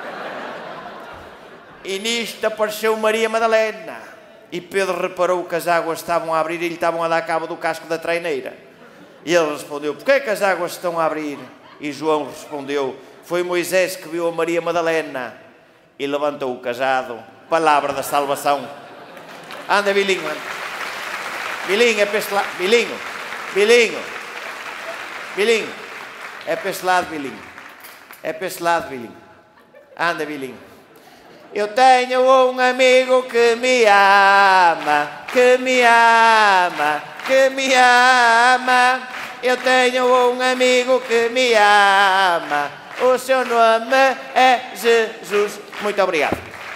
E nisto apareceu Maria Madalena. E Pedro reparou que as águas estavam a abrir e lhe estavam a dar cabo do casco da treineira. E ele respondeu, porquê é que as águas estão a abrir? E João respondeu, foi Moisés que viu a Maria Madalena e levantou o cajado. Palavra da salvação. Anda, Bilinho, anda. Bilinho, é para este lado. Bilinho, Bilinho, Bilinho. É para este lado, Bilinho. É para este lado, Bilinho. Anda, Bilinho. Eu tenho um amigo que me ama, que me ama, que me ama. Eu tenho um amigo que me ama. O seu nome é Jesus. Muito obrigado.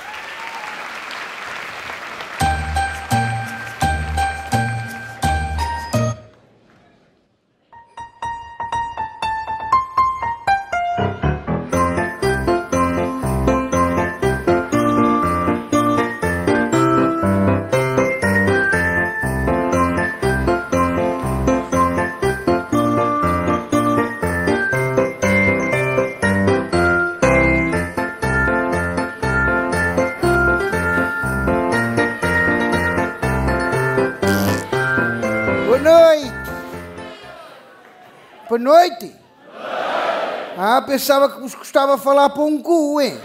Boa noite. Ah, pensava que vos gostava de falar para um cu, hein?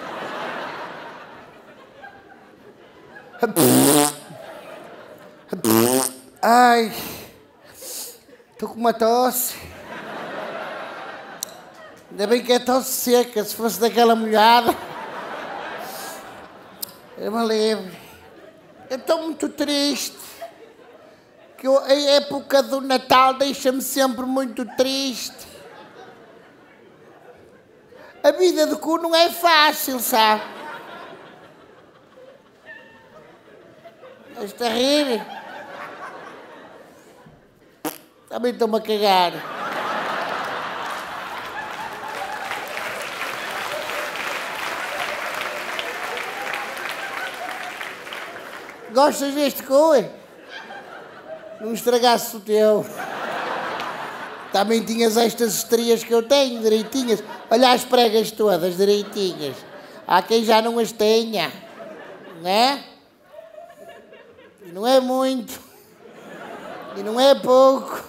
Ai, estou com uma tosse. Ainda bem que é tosse seca, se fosse daquela molhada. Eu me lembro. Eu estou muito triste. Que a época do Natal deixa-me sempre muito triste. A vida de cu não é fácil, sabe? Estás a rir? Também estou-me a cagar. Gostas deste cu? Não estragasse o teu. Também tinhas estas estrias que eu tenho, direitinhas. Olha as pregas todas, direitinhas. Há quem já não as tenha. Não é? E não é muito. E não é pouco.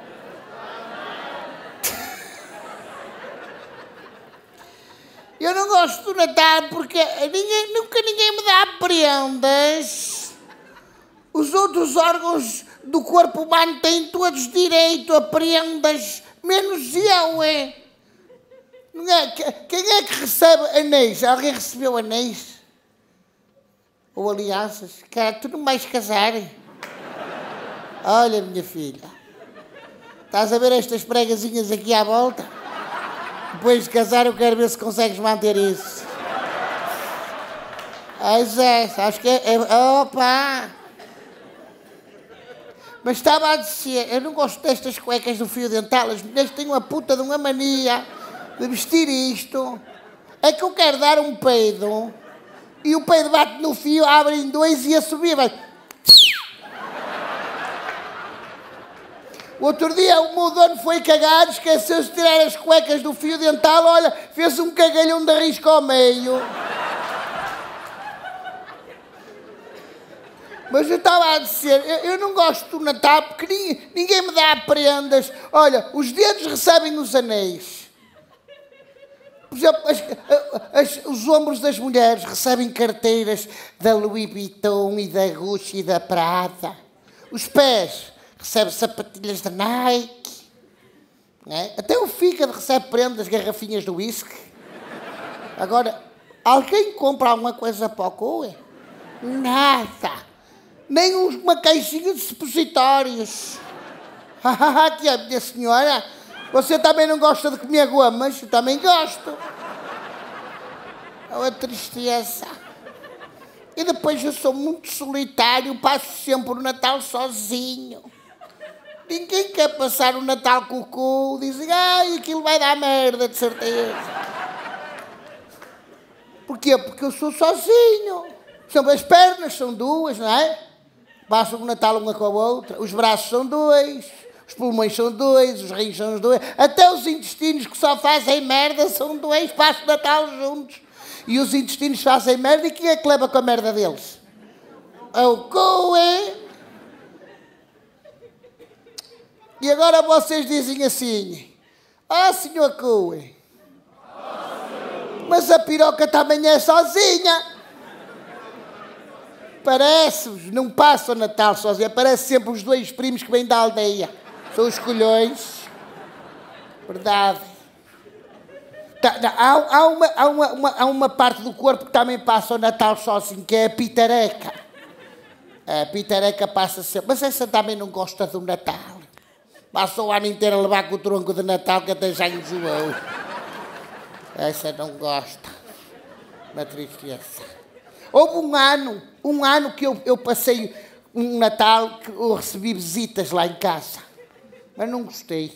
Eu não gosto do Natal porque nunca ninguém me dá prendas. Os outros órgãos do corpo humano têm todos direito a prendas, menos eu, é? Não é? Quem é que recebe anéis? Alguém recebeu anéis? Ou alianças? Cara, tu não vais casar? Olha, minha filha, estás a ver estas pregazinhas aqui à volta? Depois de casar eu quero ver se consegues manter isso. Acho que é... Opa! Mas estava a dizer, eu não gosto destas cuecas do fio dental, as mulheres têm uma puta de uma mania de vestir isto. É que eu quero dar um peido e o peido bate no fio, abre em dois e a subir vai... O outro dia o meu dono foi cagar, esqueceu-se de tirar as cuecas do fio dental, olha, fez um cagalhão de risco ao meio. Mas eu estava a dizer, eu não gosto do Natal porque ninguém me dá prendas. Olha, os dedos recebem os anéis. Por exemplo, os ombros das mulheres recebem carteiras da Louis Vuitton e da Gucci e da Prada. Os pés recebem sapatilhas da Nike. Né? Até o fígado recebe prendas, garrafinhas de whisky. Agora, alguém compra alguma coisa para o cu? Nada. Nem uma caixinha de supositórios. Que é, minha senhora? Você também não gosta de comer gomas? Eu também gosto. É uma tristeza. E depois eu sou muito solitário, passo sempre o Natal sozinho. Ninguém quer passar o Natal com o cu. Dizem, aquilo vai dar merda, de certeza. Porquê? Porque eu sou sozinho. As pernas são duas, não é? Passam o Natal uma com a outra, os braços são dois, os pulmões são dois, os rins são dois, até os intestinos que só fazem merda são dois, passam o Natal juntos. E os intestinos fazem merda e quem é que leva com a merda deles? É o cu, é? E agora vocês dizem assim, senhor cu, mas a piroca também é sozinha. Parece-vos, não passa o Natal sozinho, aparece sempre os dois primos que vêm da aldeia. São os colhões. Verdade. Há uma parte do corpo que também passa o Natal sozinho, que é a pitareca. A pitareca passa sempre, mas essa também não gosta do Natal. Passa o ano inteiro a levar com o tronco de Natal que até já enjoou. Essa não gosta. Uma tristeza. Houve um ano que eu passei um Natal que eu recebi visitas lá em casa. Mas não gostei.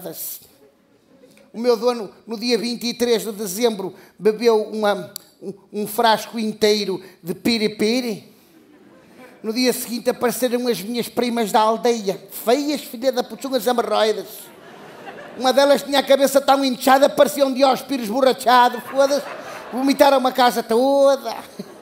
O meu dono, no dia 23 de dezembro, bebeu um frasco inteiro de piripiri. No dia seguinte apareceram as minhas primas da aldeia. Feias, filha da putunhas hemorroidas. Uma delas tinha a cabeça tão inchada, parecia um dióspiro esborrachado. Foda-se. Vomitaram uma casa toda.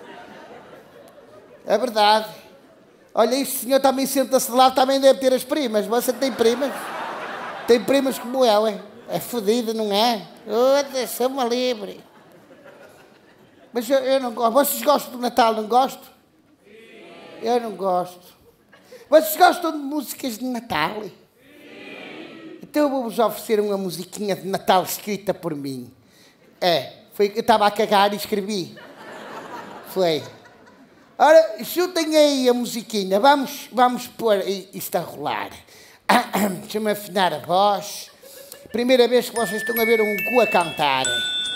É verdade. Olha, este senhor também senta-se de lado, também deve ter as primas. Você tem primas? Tem primas como eu, é? É fodido, não é? Deixa-me livre. Mas eu não gosto. Vocês gostam do Natal, não gosto? Eu não gosto. Vocês gostam de músicas de Natal? Então eu vou-vos oferecer uma musiquinha de Natal escrita por mim. Eu estava a cagar e escrevi. Foi. Ora, chutem aí a musiquinha, vamos pôr isto a rolar. Deixa-me afinar a voz. Primeira vez que vocês estão a ver um cu a cantar.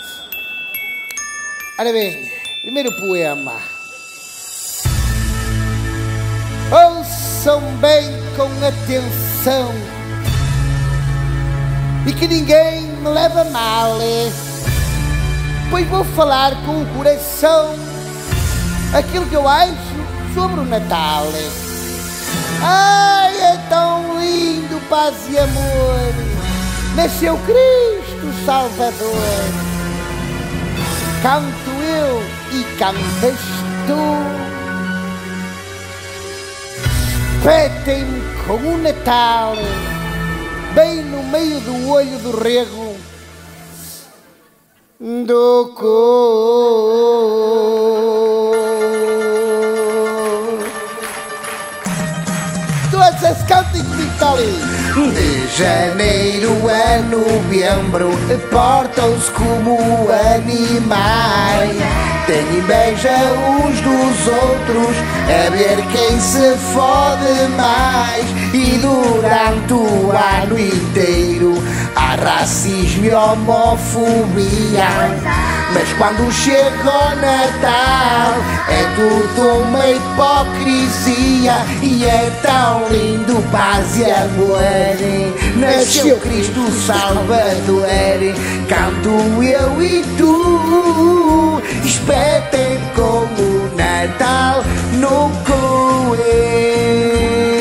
Ora bem, primeiro poema. Ouçam bem com atenção e que ninguém me leve a mal, pois vou falar com o coração aquilo que eu acho sobre o Natal. Ai, é tão lindo, paz e amor. Nasceu Cristo Salvador. Canto eu e cantas tu. Espetem-me com o Natal, bem no meio do olho do rego do Todas cantem comigo ali. De janeiro a novembro portam-se como animais. Tem inveja uns dos outros a ver quem se fode mais. E durante o ano inteiro há racismo e homofobia. Mas quando chega o Natal é tudo uma hipocrisia. E é tão lindo, paz e amor. Nasceu Cristo Salvador. Canto eu e tu. Espetem como o Natal no coelho.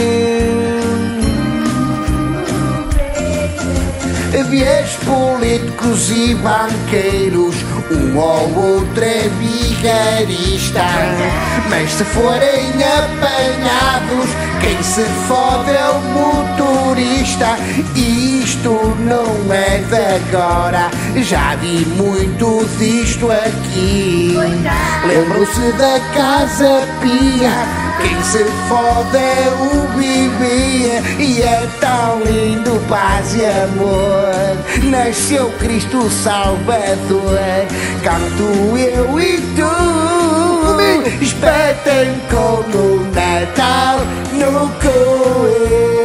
Vês políticos e banqueiros, um ou outro é vigarista. Mas se forem apanhados, quem se fode é o motorista. E isto não é de agora, já vi muito disto aqui. Lembro-se da Casa Pia, quem se fode é o bebê. E é tão lindo, paz e amor. Nasceu Cristo Salvador. Canto eu e tu. Espetem como Natal no coelho.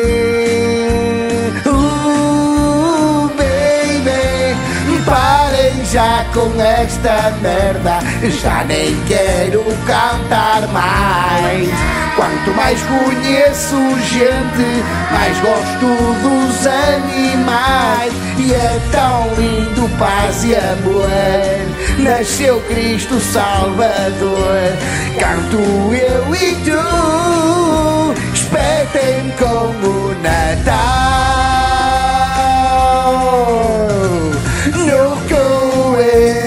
Baby, parem já com esta merda. Já nem quero cantar mais. Quanto mais conheço gente, mais gosto dos animais. E é tão lindo, paz e amor. Nasceu Cristo Salvador. Canto eu e tu. Espetem como Natal no coelho.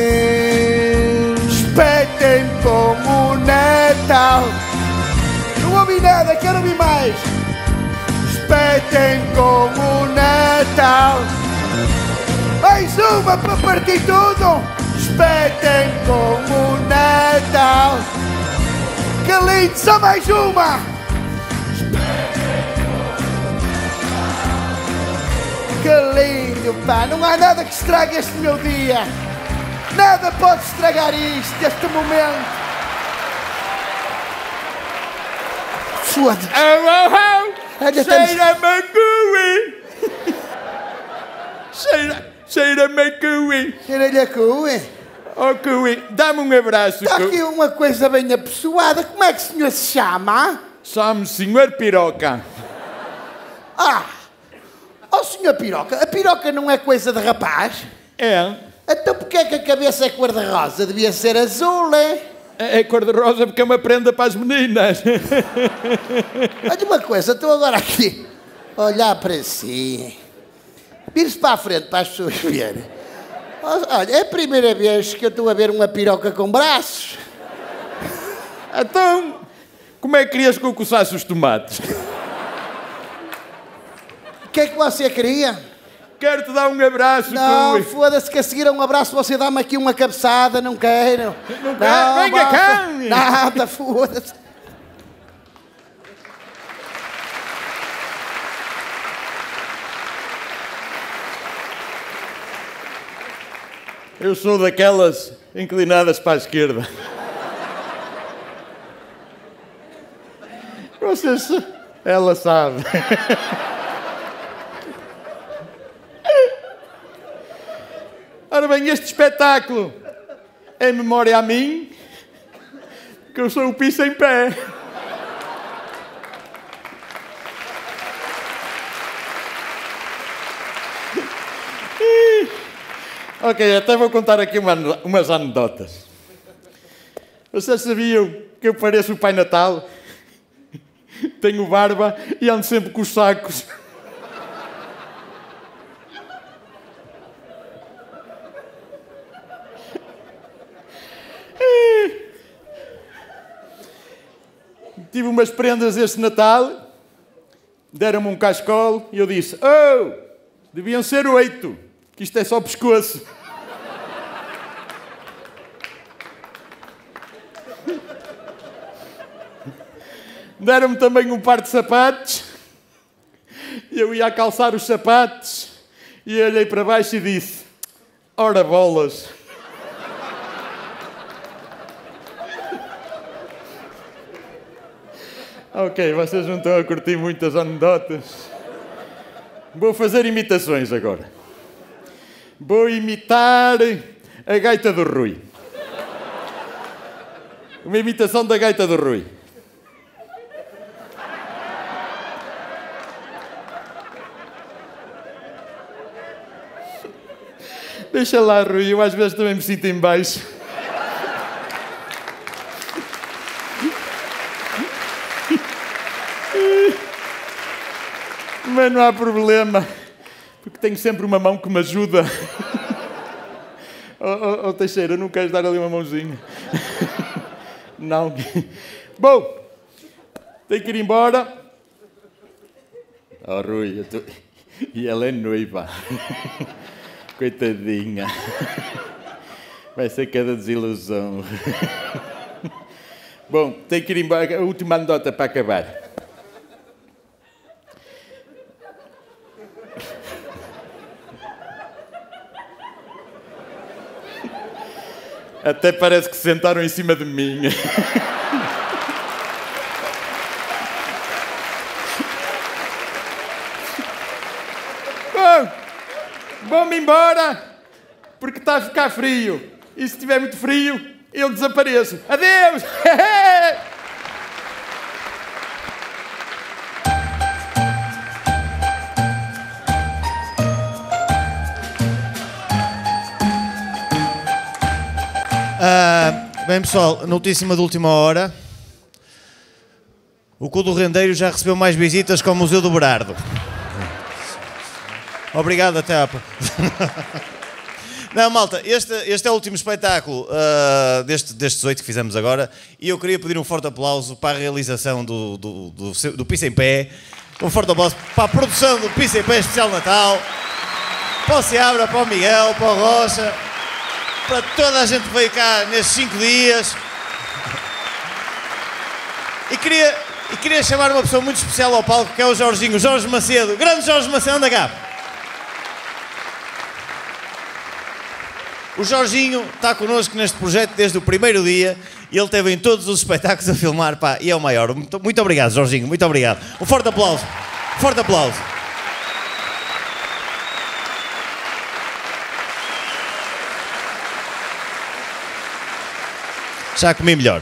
Espetem como Natal. Não ouvi nada, quero ouvir mais. Espetem como o Natal. Mais uma para partir tudo. Espetem como o Natal. Que lindo, só mais uma. Que lindo, pá. Não há nada que estrague este meu dia. Nada pode estragar isto, este momento. Foda-se. Cheira-me a cuí. Cheira-me a cuí. Cheira-lhe a cuí. Oh, cuí, dá-me um abraço. Está aqui uma coisa bem apessoada. Como é que o senhor se chama? Chamo-me Senhor Piroca. Oh, senhor Piroca, a piroca não é coisa de rapaz? É. Então porquê é que a cabeça é cor-de-rosa? Devia ser azul, é? É cor-de-rosa porque é uma prenda para as meninas. Olha uma coisa, estou agora aqui a olhar para si. Vire-se para a frente para as pessoas verem. Olha, é a primeira vez que eu estou a ver uma piroca com braços. Então, como é que querias que eu coçasse os tomates? O que é que você queria? Quero-te dar um abraço, Não, Cuí. foda-se que a seguir a um abraço você dá-me aqui uma cabeçada, não quero. Não quero, venha cá. Nada, foda-se. Eu sou daquelas inclinadas para a esquerda. Vocês... Ela sabe. Ora bem, este espetáculo é memória a mim, que eu sou o piso em pé. Ok, até vou contar aqui umas anedotas. Vocês sabiam que eu pareço o Pai Natal? tenho barba e ando sempre com os sacos. Tive umas prendas este Natal, deram-me um cascol e eu disse: oh, deviam ser 8, que isto é só pescoço. Deram-me também um par de sapatos e eu ia a calçar os sapatos e olhei para baixo e disse: ora bolas. Ok, vocês não estão a curtir muitas anedotas. Vou fazer imitações agora. Vou imitar a gaita do Rui. Uma imitação da gaita do Rui. Deixa lá, Rui, eu às vezes também me sinto em baixo. Mas não há problema, porque tenho sempre uma mão que me ajuda. Oh, Teixeira, não queres dar ali uma mãozinha? Não. Bom, tenho que ir embora. Oh, Rui, e ela é noiva. Coitadinha. Vai ser cada desilusão. Bom, tenho que ir embora. A última anedota para acabar. Até parece que se sentaram em cima de mim. Bom, vou-me embora, porque está a ficar frio. E se estiver muito frio, eu desapareço. Adeus! Bem, pessoal, notícia de última hora. O Cu do Rendeiro já recebeu mais visitas que o Museu do Berardo. Obrigado, até à... Não, malta, este é o último espetáculo destes 8 que fizemos agora e eu queria pedir um forte aplauso para a realização do Pisa em Pé, um forte aplauso para a produção do Pisa em Pé Especial Natal, para o Seabra, para o Miguel, para o Rocha, para toda a gente que veio cá nestes 5 dias. E queria chamar uma pessoa muito especial ao palco, que é o Jorginho, Jorge Macedo. Grande Jorge Macedo, anda cá. O Jorginho está connosco neste projeto desde o primeiro dia e ele esteve em todos os espetáculos a filmar, pá, e é o maior. Muito obrigado, Jorginho, muito obrigado. Um forte aplauso, forte aplauso. Já comi melhor.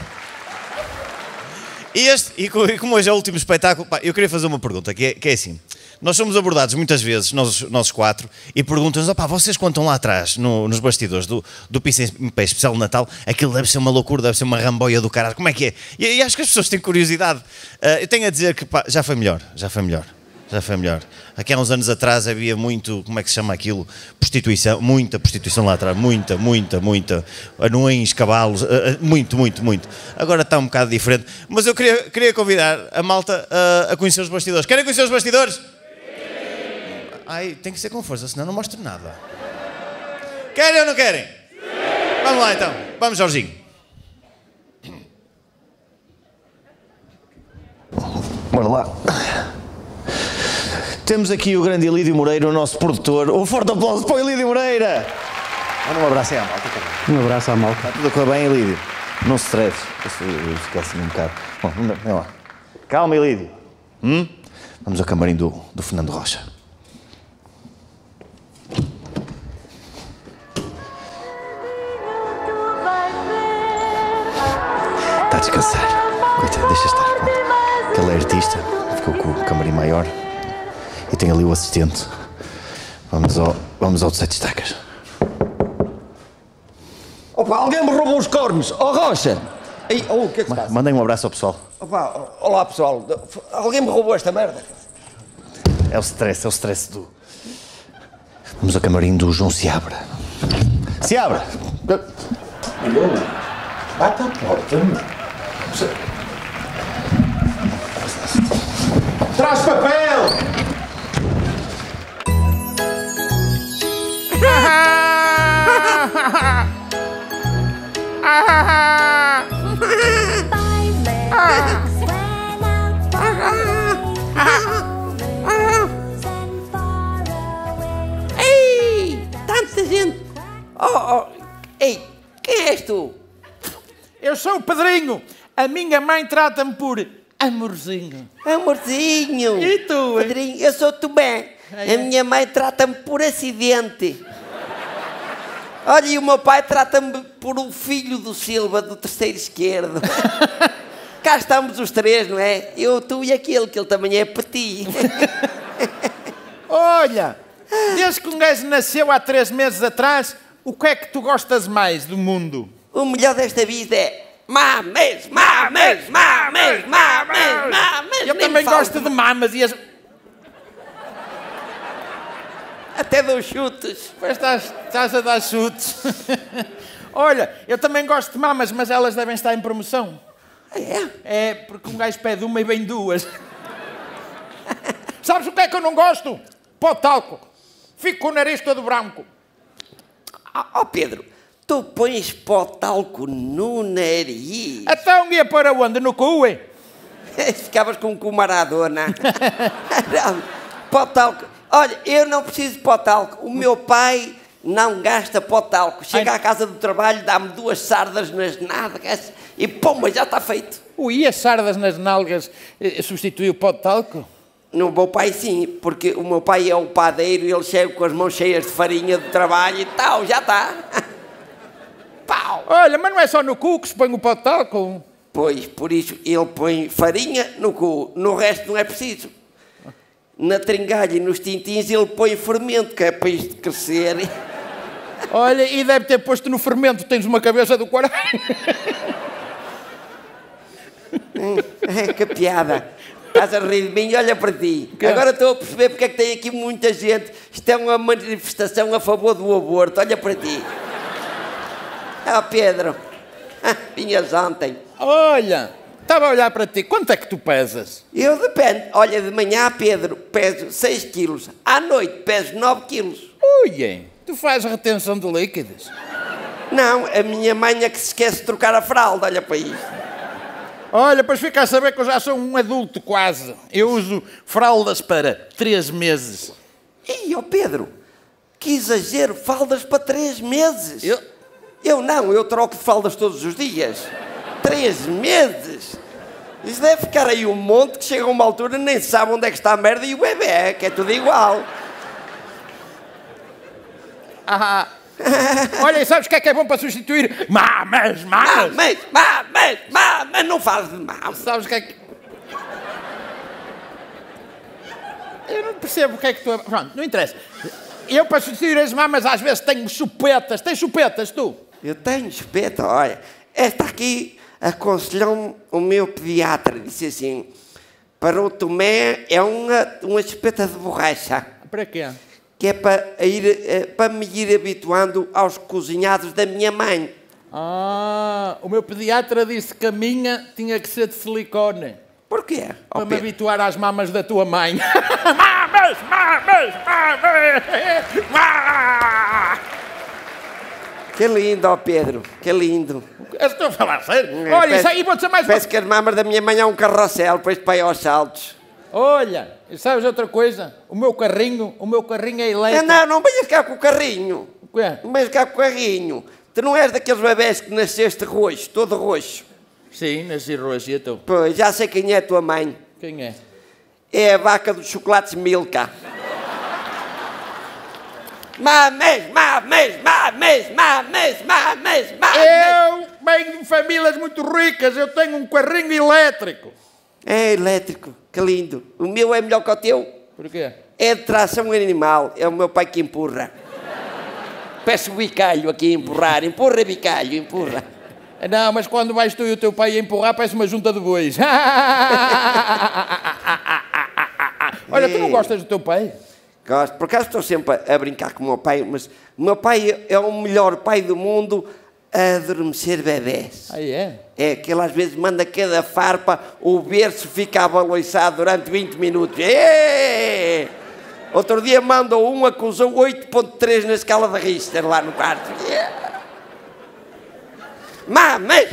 E como hoje é o último espetáculo, pá, eu queria fazer uma pergunta, que é assim. Nós somos abordados muitas vezes, nós 4, e perguntam-nos, opá, vocês quando estão lá atrás, nos bastidores do Pisa em Pé Especial de Natal, aquilo deve ser uma loucura, deve ser uma ramboia do caralho, como é que é? E acho que as pessoas têm curiosidade. Eu tenho a dizer que, pá, já foi melhor. Aqui há uns anos atrás havia muito, como é que se chama aquilo? Prostituição, muita prostituição lá atrás, muita. Anões, cavalos, muito. Agora está um bocado diferente. Mas eu queria convidar a malta a conhecer os bastidores. Querem conhecer os bastidores? Sim. Ai, tem que ser com força, senão não mostro nada. Querem ou não querem? Sim. Vamos lá então. Vamos, Jorginho. Bora lá. Temos aqui o grande Elídio Moreira, o nosso produtor. Um forte aplauso para o Elídio Moreira! Um abraço aí à malta. Um abraço à malta. Está tudo a correr bem, Elídio? Não se estresse. Eu fiquei assim um bocado. Bom, vem lá. Calma, Elídio. Vamos ao camarim do Fernando Rocha. Está a descansar. Coitado, deixa estar. Ele é artista, ficou com o camarim maior. E tem ali o assistente. Vamos ao de 7 estacas. Opa, alguém me roubou os cornos. Oh, Rocha, Ei, o que é que se passa? Mandem um abraço ao pessoal. Opa, olá, pessoal. Alguém me roubou esta merda? É o stress do... Vamos ao camarim do João Seabra. Seabra! Bate a porta, meu. Traz papel! Ei, tanta gente. Ei, quem és tu? Eu sou o Pedrinho. A minha mãe trata-me por amorzinho. Amorzinho. E tu? Pedrinho, eu sou Tomé. A minha mãe trata-me por acidente. Olha, e o meu pai trata-me por um filho do Silva, do terceiro esquerdo. Cá estamos os três, não é? Eu, tu e aquele, que ele também é petit. Olha, desde que um gajo nasceu há 3 meses atrás, o que é que tu gostas mais do mundo? O melhor desta vida é mames, mames, mames, mames, mames. Eu também gosto de mamas e as... Até dou chutes. Pois estás a dar chutes. Olha, eu também gosto de mamas, mas elas devem estar em promoção. É? É, porque um gajo pede uma e vem 2. Sabes o que é que eu não gosto? Pó de talco. Fico com o nariz todo branco. Ó Pedro, tu pões pó de talco no nariz. Então ia para onde? No cu, é? Ficavas com o Maradona. Pó de talco. Olha, eu não preciso de pó de talco. O meu pai não gasta pó de talco. Chega à casa do trabalho, dá-me 2 sardas nas nádegas e pomba, já está feito. Ui, as sardas nas nalgas substituiu o pó de talco? No meu pai sim, porque o meu pai é o padeiro e ele chega com as mãos cheias de farinha do trabalho e tal, já está. Pau! Olha, mas não é só no cu que se põe o pó de talco? Pois, por isso ele põe farinha no cu, no resto não é preciso. Na tringalha e nos tintins ele põe fermento, que é para isto crescer. Olha, e deve ter posto no fermento, tens uma cabeça do caralho. Que piada. Estás a rir de mim? Olha para ti. Agora estou a perceber porque é que tem aqui muita gente. Isto é uma manifestação a favor do aborto. Olha para ti. Pedro. Vinhas ontem. Olha, estava a olhar para ti. Quanto é que tu pesas? Eu depende. Olha, de manhã, Pedro, peso 6 quilos. À noite, peso 9 quilos. Ui, tu fazes retenção de líquidos? Não, a minha mãe é que se esquece de trocar a fralda. Olha para isto. Olha, pois fica a saber que eu já sou um adulto quase. Eu uso fraldas para 3 meses. Ih, ó Pedro, que exagero, fraldas para 3 meses. Eu não, eu troco de fraldas todos os dias. 3 meses? Isso deve ficar aí um monte que chega a uma altura nem sabe onde é que está a merda e o bebê, que é tudo igual. Olha, e sabes o que é bom para substituir? Mamas! Não fales de mamas. Sabes o que é que... Eu não percebo o que é que tu... Pronto, não interessa. Eu, para substituir as mamas, às vezes tenho chupetas. Tens chupetas, tu? Eu tenho chupeta, olha. Esta aqui aconselhou-me o meu pediatra. Disse assim, para o Tomé é uma chupeta de borracha. Para quê? Que é para me ir habituando aos cozinhados da minha mãe. O meu pediatra disse que a minha tinha que ser de silicone. Porquê? Para me habituar às mamas da tua mãe. Mamas! Que lindo, ó Pedro, que lindo. Eu estou a falar sério. Olha, isso aí vou dizer mais... Parece que as mamas da minha mãe é um carrossel, depois para ir aos saltos. Olha, sabes outra coisa? O meu carrinho é elétrico. Não venhas cá com o carrinho. O quê? Não venhas cá com o carrinho. Tu não és daqueles bebés que nasceste roxo, todo roxo. Sim, nasci roxo, e tu? Pois, já sei quem é a tua mãe. Quem é? É a vaca dos chocolates Milka. Mames! Eu venho de famílias muito ricas, eu tenho um carrinho elétrico. É elétrico, que lindo. O meu é melhor que o teu. Porquê? É de tração animal, é o meu pai que empurra. Peço o bicalho aqui a empurrar, empurra bicalho, empurra. Não, mas quando vais tu e o teu pai a empurrar, parece uma junta de bois. Olha, tu não gostas do teu pai? Gosto. Por acaso estou sempre a brincar com o meu pai, mas o meu pai é o melhor pai do mundo a adormecer bebés. Ah, é? É que ele às vezes manda cada farpa, o berço fica abaloiçado durante 20 minutos. Outro dia mandou um, acusou 8.3 na escala de Richter lá no quarto. Mames!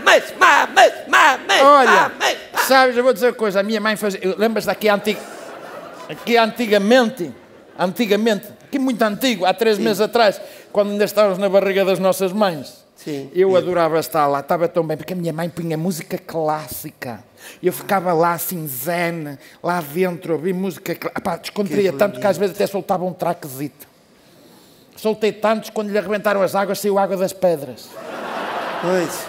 Olha, sabes, eu vou dizer uma coisa, a minha mãe fazia... Lembras daqui antigamente, aqui muito antigo, há 3 meses atrás, quando ainda estávamos na barriga das nossas mães. Sim. Eu adorava estar lá, estava tão bem, porque a minha mãe punha música clássica. Eu ficava lá assim, zen, lá dentro, a ouvir música clássica. Descontraía tanto que às vezes até soltava um traquezito. Soltei tantos, quando lhe arrebentaram as águas, saiu água das pedras. Pois.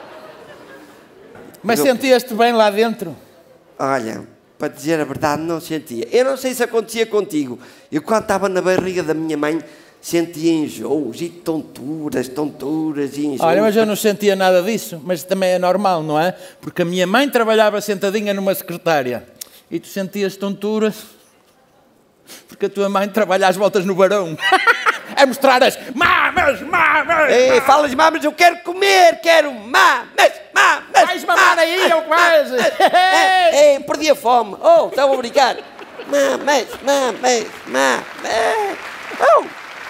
Mas sentias-te bem lá dentro? Olha, para dizer a verdade, não sentia. Eu não sei se acontecia contigo. Eu, quando estava na barriga da minha mãe, sentia enjoos e tonturas e enjoos. Olha, mas eu não sentia nada disso, mas também é normal, não é? Porque a minha mãe trabalhava sentadinha numa secretária e tu sentias tonturas porque a tua mãe trabalha às voltas no Barão. A mostrar as mamas! Ei, falas de mamas, eu quero comer, quero mamas! Vais mamar aí, eu quase! Ei, perdi a fome. Oh, estava a brincar. Mamas! Oh!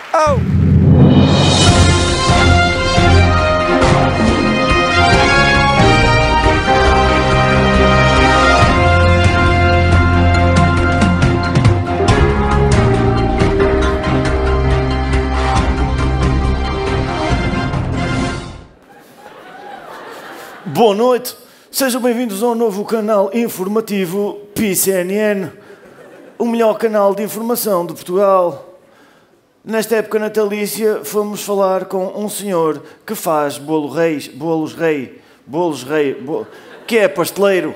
Boa noite, sejam bem-vindos ao novo canal informativo PCNN, o melhor canal de informação de Portugal. Nesta época natalícia, fomos falar com um senhor que faz bolos rei, que é pasteleiro.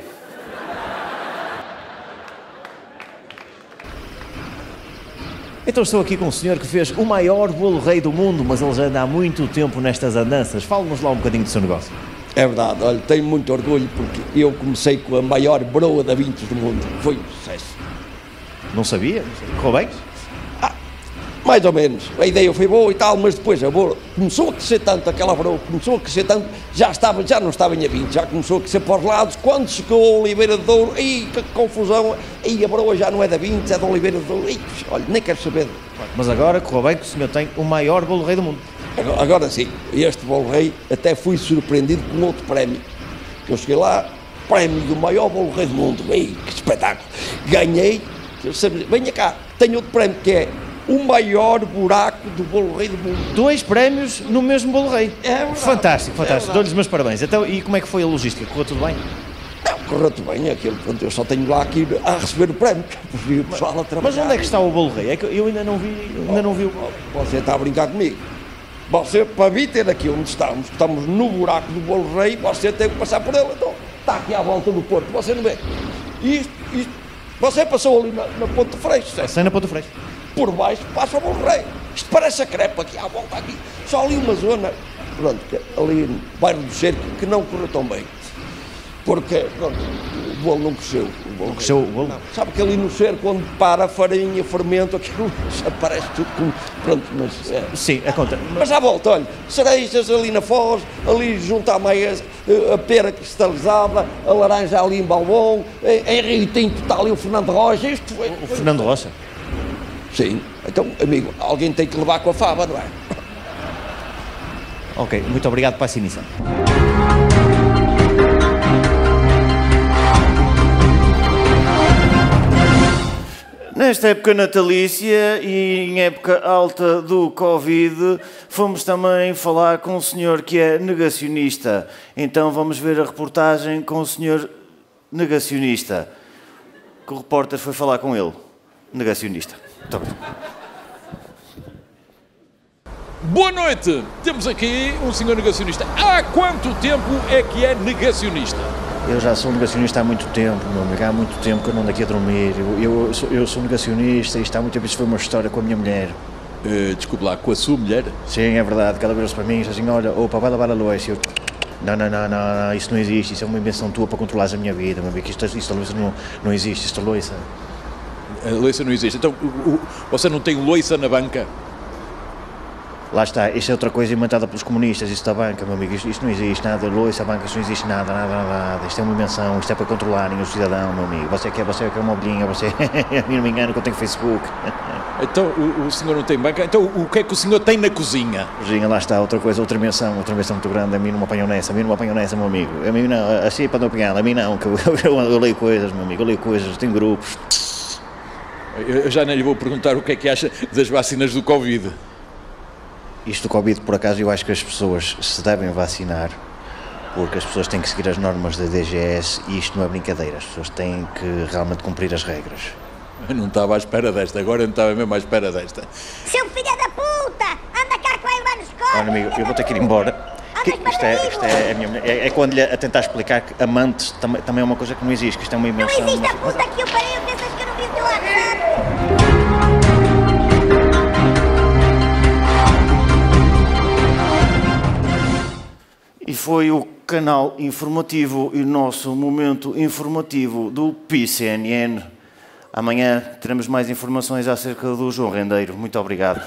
Então estou aqui com um senhor que fez o maior bolo rei do mundo, mas ele já anda há muito tempo nestas andanças. Fale-nos lá um bocadinho do seu negócio. É verdade, olha, tenho muito orgulho porque eu comecei com a maior broa de vinhos do mundo. Foi um sucesso. Não sabia? Correu bem? Mais ou menos. A ideia foi boa e tal, mas depois a broa começou a crescer tanto, aquela broa começou a crescer tanto, já não estava em 20, já começou a crescer para os lados. Quando chegou a Oliveira de Douro, que confusão, a broa já não é da 20, é da Oliveira de Douro. Olha, nem quero saber. Mas agora correu bem que o senhor tem o maior bolo rei do mundo. Agora sim, este bolo rei até fui surpreendido com outro prémio. Eu cheguei lá, prémio do maior bolo rei do mundo. Ei, que espetáculo! Ganhei, venha cá, tenho outro prémio que é o maior buraco do bolo rei do mundo. 2 prémios no mesmo bolo rei. É verdade. Fantástico. Dou-lhes meus parabéns. Então, e como é que foi a logística? Correu tudo bem? Não, correu tudo bem, aquilo, pronto, eu só tenho lá aqui a receber o prémio, porque vi o pessoal a trabalhar. Mas onde é que está o bolo rei? É que eu ainda não vi o bolo. Você está a brincar comigo. Você, para vir ter aqui onde estamos no buraco do bolo rei, você tem que passar por ele. Então, está aqui à volta do Porto, você não vê. Isto, você passou ali na Ponte Freixo, certo? Passei na Ponte Freixo. Por baixo passa o bolo rei. Isto parece a crepa aqui à volta aqui. Só ali uma zona, pronto, ali no bairro do Cerco, que não correu tão bem. Porque, pronto, o bolo não cresceu. Não cresceu o bolo? Não. Sabe que ali no cerco, onde para a farinha, fermento, aquilo aparece tudo como... Pronto, mas... Sim, a conta. Mas à volta, olha, cerejas ali na Foz, ali junto à meia, a pera cristalizada, a laranja ali em Balbom, em Rio Tinto está ali o Fernando Rocha, isto foi... O Fernando Rocha? Sim, então, amigo, alguém tem que levar com a fava, não é? Ok, muito obrigado por essa iniciativa. Nesta época natalícia e em época alta do Covid, fomos também falar com um senhor que é negacionista. Então vamos ver a reportagem com o senhor negacionista. Que o repórter foi falar com ele. Negacionista. Muito obrigado. Boa noite! Temos aqui um senhor negacionista. Há quanto tempo é que é negacionista? Eu já sou negacionista há muito tempo, meu amigo, há muito tempo que eu não ando aqui a dormir. Eu sou negacionista e isto há muito tempo, isto foi uma história com a minha mulher. Desculpe lá, com a sua mulher? Sim, é verdade, que ela virou-se para mim e disse assim, olha, opa, vai lavar a louça. Não, isso não existe, isso é uma invenção tua para controlares a minha vida, meu amigo, esta loiça não existe, esta loiça. A loiça não existe. Então, você não tem loiça na banca? Lá está, isto é outra coisa inventada pelos comunistas, isto da banca, meu amigo, isto não existe nada, loiça, a banca, isto não existe nada, isto é uma invenção, isto é para controlarem o cidadão, meu amigo, você quer uma ovelhinha, você, a mim não me engano que eu tenho Facebook. Então, o senhor não tem banca, então o que é que o senhor tem na cozinha? Cozinha, lá está, outra invenção muito grande, a mim não me apanham nessa, meu amigo, a mim não, assim para não apanhar, a mim não, que eu leio coisas, meu amigo, eu leio coisas, tenho grupos. Eu já nem lhe vou perguntar o que é que acha das vacinas do Covid. Isto do Covid, por acaso, eu acho que as pessoas se devem vacinar porque as pessoas têm que seguir as normas da DGS e isto não é brincadeira, as pessoas têm que realmente cumprir as regras. Eu não estava à espera desta, agora eu não estava mesmo à espera desta. Seu filho da puta! Anda cá que vai levar nos copos! Olha, amigo, eu vou ter que ir embora. Isto é a minha mulher. É quando-lhe a tentar explicar que amantes também é uma coisa que não existe, que isto é uma invenção. Não existe a puta que eu parei, pensas que eu não vi o teu WhatsApp? E foi o canal informativo e o nosso momento informativo do PCNN. Amanhã teremos mais informações acerca do João Rendeiro. Muito obrigado.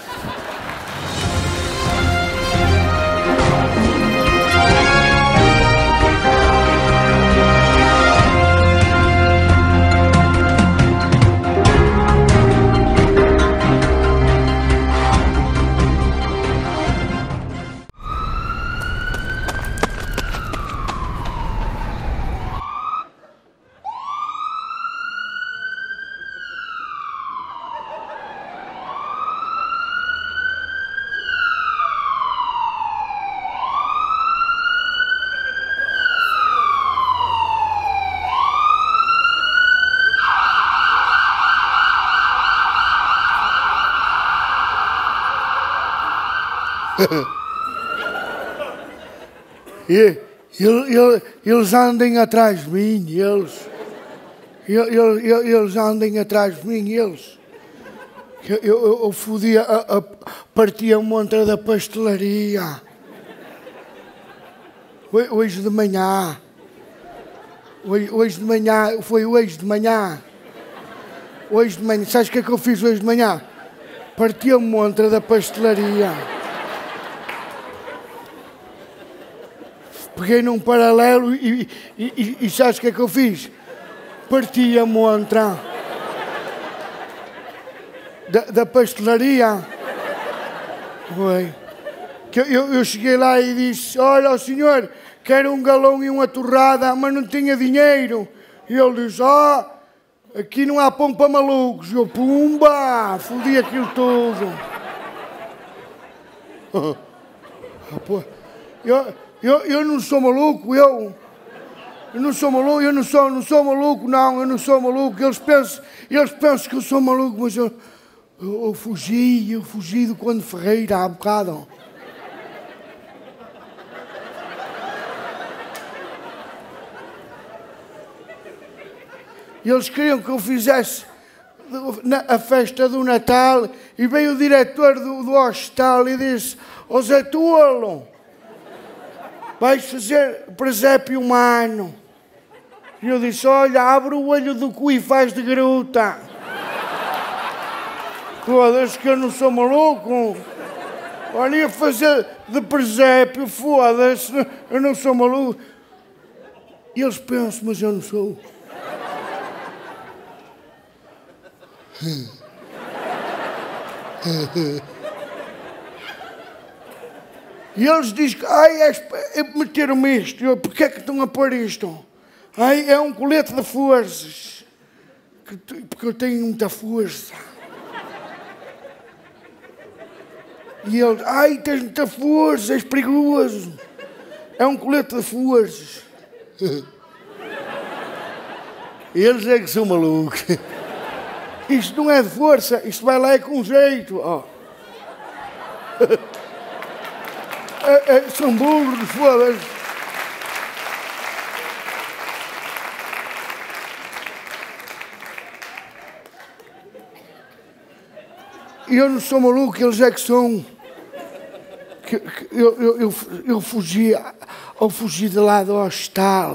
Eles andem atrás de mim, eles andem atrás de mim, eles. Eu fodia, partia a montra da pastelaria. Hoje de manhã. Hoje de manhã, foi hoje de manhã. Hoje de manhã, sabes o que é que eu fiz hoje de manhã? Parti a montra da pastelaria. Peguei num paralelo e sabes o que é que eu fiz? Parti a montra da pastelaria. Foi. Eu cheguei lá e disse, olha, o senhor, quero um galão e uma torrada, mas não tinha dinheiro. E ele disse, aqui não há pão para malucos. Eu, pumba, fodi aquilo tudo. Eu não sou maluco, eu não sou maluco, eu não sou maluco, não, eu não sou maluco. Eles pensam que eu sou maluco, mas eu fugi do Conde Ferreira há bocado. E eles queriam que eu fizesse a festa do Natal e veio o diretor do hospital e disse, ó Zé Tolo, vais fazer presépio humano. E eu disse, olha, abre o olho do cu e faz de gruta. Foda-se que eu não sou maluco. Olha, ia fazer de presépio, foda-se, eu não sou maluco. E eles pensam, mas eu não sou. E eles dizem que meteram-me isto. Eu, porquê é que estão a pôr isto? É um colete de forças. Porque eu tenho muita força. E eles, tens muita força, és perigoso. É um colete de forças. Eles é que são malucos. Isto não é de força, isto vai lá com jeito. Ó. São burros, foda-se. E eu não sou maluco, eles é que são. Eu fugi ao fugir de lá do hostal.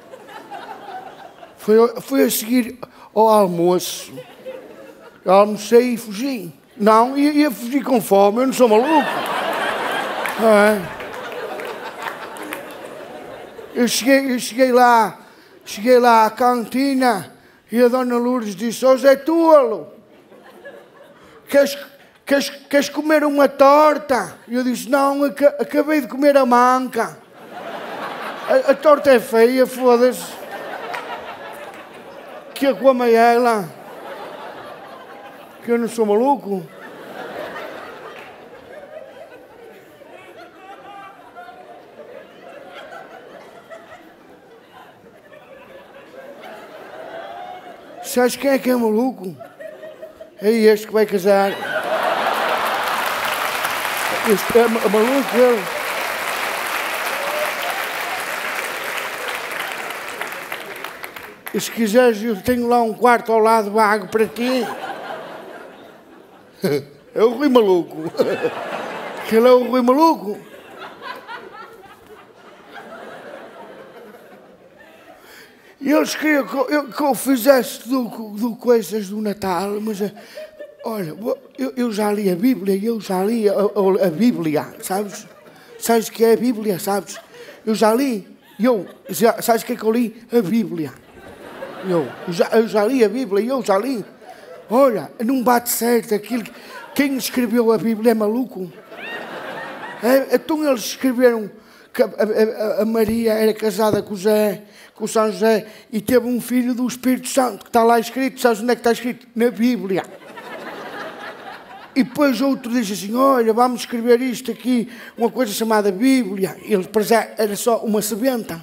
Foi a seguir ao almoço. Eu almocei e fugi. Não, ia fugir com fome, eu não sou maluco. Eu cheguei lá à cantina e a dona Lourdes disse: "Ó Zé Tolo, queres comer uma torta?" E eu disse: "Não, acabei de comer a manca. A torta é feia, foda-se. Que eu como ela. Que eu não sou maluco." Sabes quem é que é maluco? É este que vai casar. Este é maluco, ele. E se quiseres, eu tenho lá um quarto ao lado vago para ti. É o Rui Maluco. Ele é o Rui Maluco. E eles queriam que eu fizesse do coisas do Natal, mas olha, eu já li a Bíblia, eu já li a Bíblia, sabes? Sabes o que é a Bíblia, sabes? Eu já li, sabes o que é que eu li? A Bíblia. Eu já li a Bíblia, eu já li. Olha, não bate certo aquilo. Quem escreveu a Bíblia é maluco. Então eles escreveram que a Maria era casada com São José e teve um filho do Espírito Santo, que está lá escrito. Sabes onde é que está escrito? Na Bíblia. E depois outro diz assim: olha, vamos escrever isto aqui, uma coisa chamada Bíblia. E ele, para já, era só uma sebenta.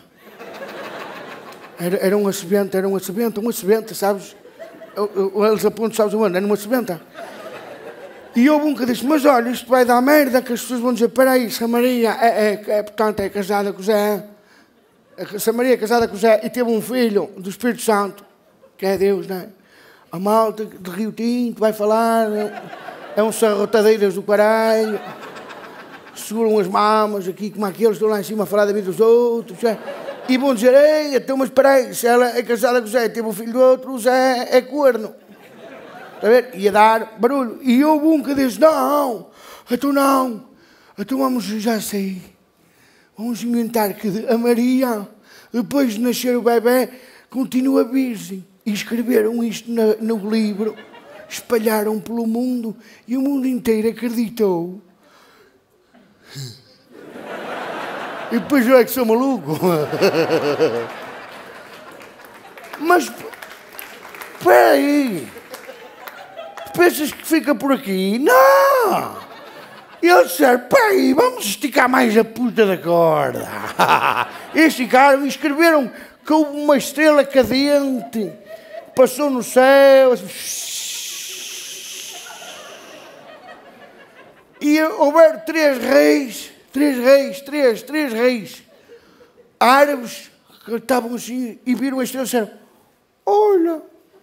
Era uma sebenta, sabes? Eles apontam, sabes onde? Era uma sebenta. E houve um que disse: mas olha, isto vai dar merda, que as pessoas vão dizer: peraí, se a Maria portanto, é casada com José, se a Maria é casada com José e teve um filho do Espírito Santo, que é Deus, não é? A malta de Rio Tinto vai falar, é um sarrotadeiras do caralho, seguram as mamas aqui como aqueles, estão lá em cima a falar da vida dos outros, é? E vão dizer: ei, então, mas peraí, se ela é casada com José e teve um filho do outro, o José é corno. Está a ver? Ia dar barulho. E houve um que disse: não, então vamos, já sei, vamos inventar que a Maria, depois de nascer o bebê, continua virgem. E escreveram isto no livro, espalharam pelo mundo e o mundo inteiro acreditou. E depois eu é que sou maluco. Mas, espera aí. Pensas que fica por aqui? Não! E eles disseram: peraí, vamos esticar mais a puta da corda. E esticaram e escreveram que houve uma estrela cadente, passou no céu. E houveram três reis árabes que estavam assim e viram a estrela e disseram: olha,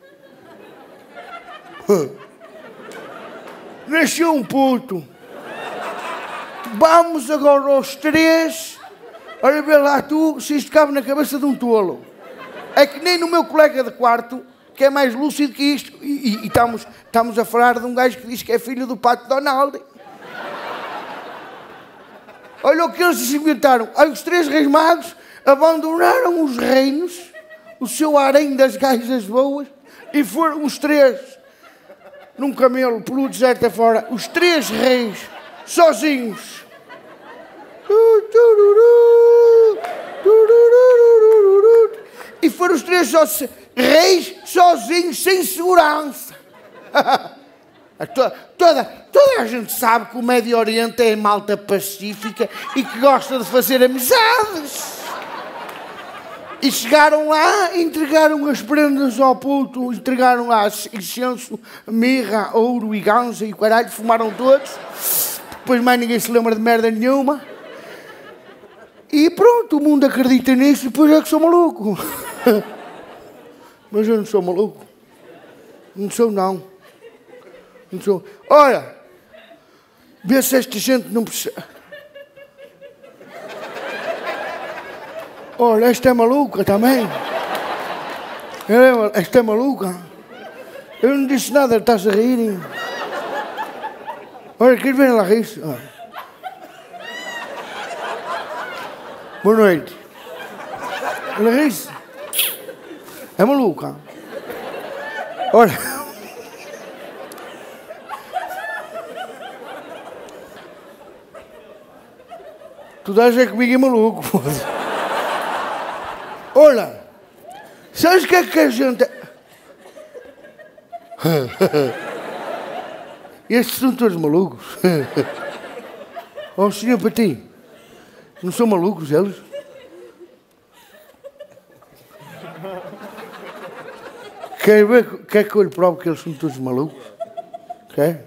nasceu um puto. Vamos agora aos três, olha, vê lá tu se isto cabe na cabeça de um tolo. É que nem no meu colega de quarto, que é mais lúcido que isto. E estamos a falar de um gajo que diz que é filho do Pato Donald. Olha o que eles inventaram. Aí os três reis magos abandonaram os reinos, o seu harém das gajas boas, e foram os três num camelo pelo deserto afora, os três reis sozinhos. E foram os três reis sozinhos, sem segurança. Toda a gente sabe que o Médio Oriente é malta pacífica e que gosta de fazer amizades. E chegaram lá, entregaram as prendas ao puto, entregaram lá incenso, mirra, ouro e ganza e o caralho, fumaram todos. Depois mais ninguém se lembra de merda nenhuma. E pronto, o mundo acredita nisso e depois é que sou maluco. Mas eu não sou maluco. Não sou, não. Não sou. Olha, vê se esta gente não precisa. Olha, esta é maluca também. Esta é maluca. Eu não disse nada, estás a rir. Olha, queres ver ela rir-se? Boa noite. Ela ri-se. É maluca. Olha. Tu dás é comigo é maluco. Olha. Sabes o que é que a gente... Estes são todos malucos. Oh, senhor Pati. Não são malucos eles? Quer que eu lhe prove que eles são todos malucos? Quer?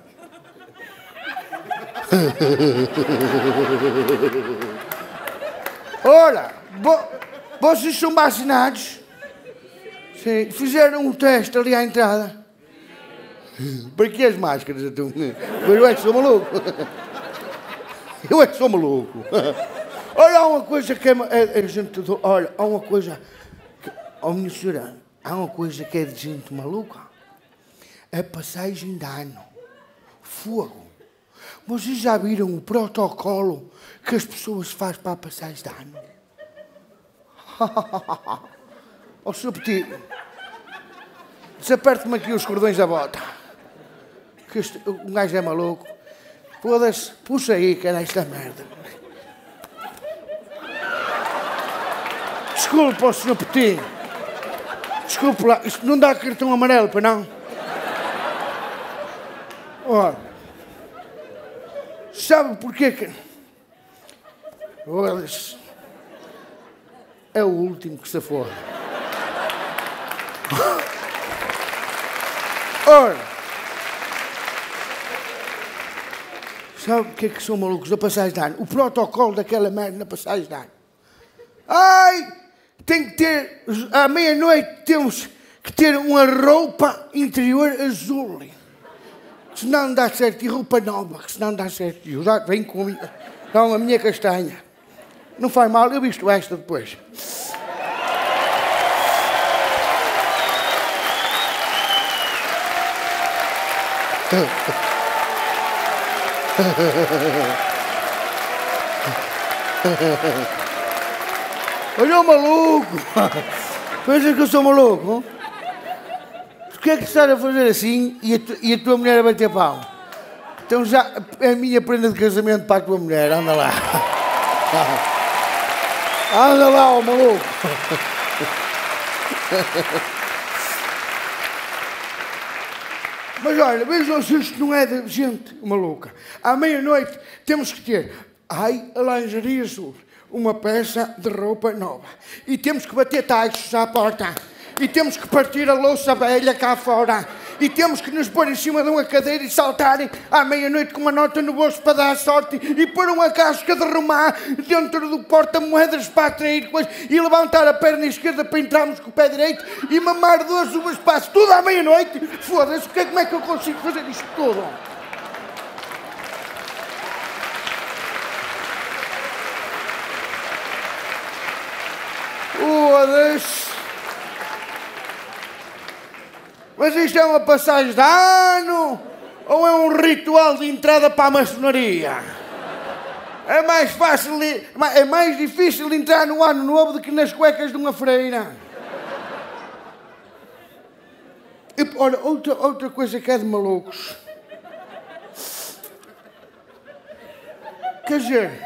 Ora, vocês são vacinados? Sim. Fizeram um teste ali à entrada? Para que as máscaras? Mas eu é que sou maluco. Eu é que sou maluco. Olha, há uma coisa que é gente... Olha, há uma coisa... Oh, minha senhora, há uma coisa que é de gente maluca. É passagem de ano. Fogo. Vocês já viram o protocolo que as pessoas fazem para a passagem de ano? Oh, Sr. Petit, desaperte-me aqui os cordões da bota. Que o gajo é maluco. Foda-se, puxa aí, que era esta merda. Desculpa, Sr. Petit. Desculpe lá, isto não dá cartão amarelo, para não? Ora, sabe porquê que... É o último que se for. Ora, sabe o que é que são malucos da passagem de ano? O protocolo daquela merda na passagem de ano. Ai, tem que ter, à meia-noite temos que ter uma roupa interior azul. Senão não dá certo, e roupa nova, senão não dá certo. Eu já venho com a minha castanha. Não faz mal, eu visto esta depois. Olha o maluco! Pensa que eu sou maluco? Porquê é que estás a fazer assim e a tua mulher a bater pau? Então já é a minha prenda de casamento para a tua mulher, anda lá. Anda lá, ó maluco! Mas olha, vejam se isto não é de gente maluca. À meia-noite temos que ter, a lingerie azul, uma peça de roupa nova. E temos que bater taxos à porta. E temos que partir a louça velha cá fora. E temos que nos pôr em cima de uma cadeira e saltarem à meia-noite com uma nota no bolso para dar sorte e pôr uma casca de romã dentro do porta-moedas para atrair coisas e levantar a perna esquerda para entrarmos com o pé direito e mamar 2 uvas passas, tudo à meia-noite. Foda-se, como é que eu consigo fazer isto tudo? Foda-se. Mas isto é uma passagem de ano ou é um ritual de entrada para a maçonaria? É mais fácil, é mais difícil entrar no ano novo do que nas cuecas de uma freira. E, olha, outra coisa que é de malucos. Quer dizer,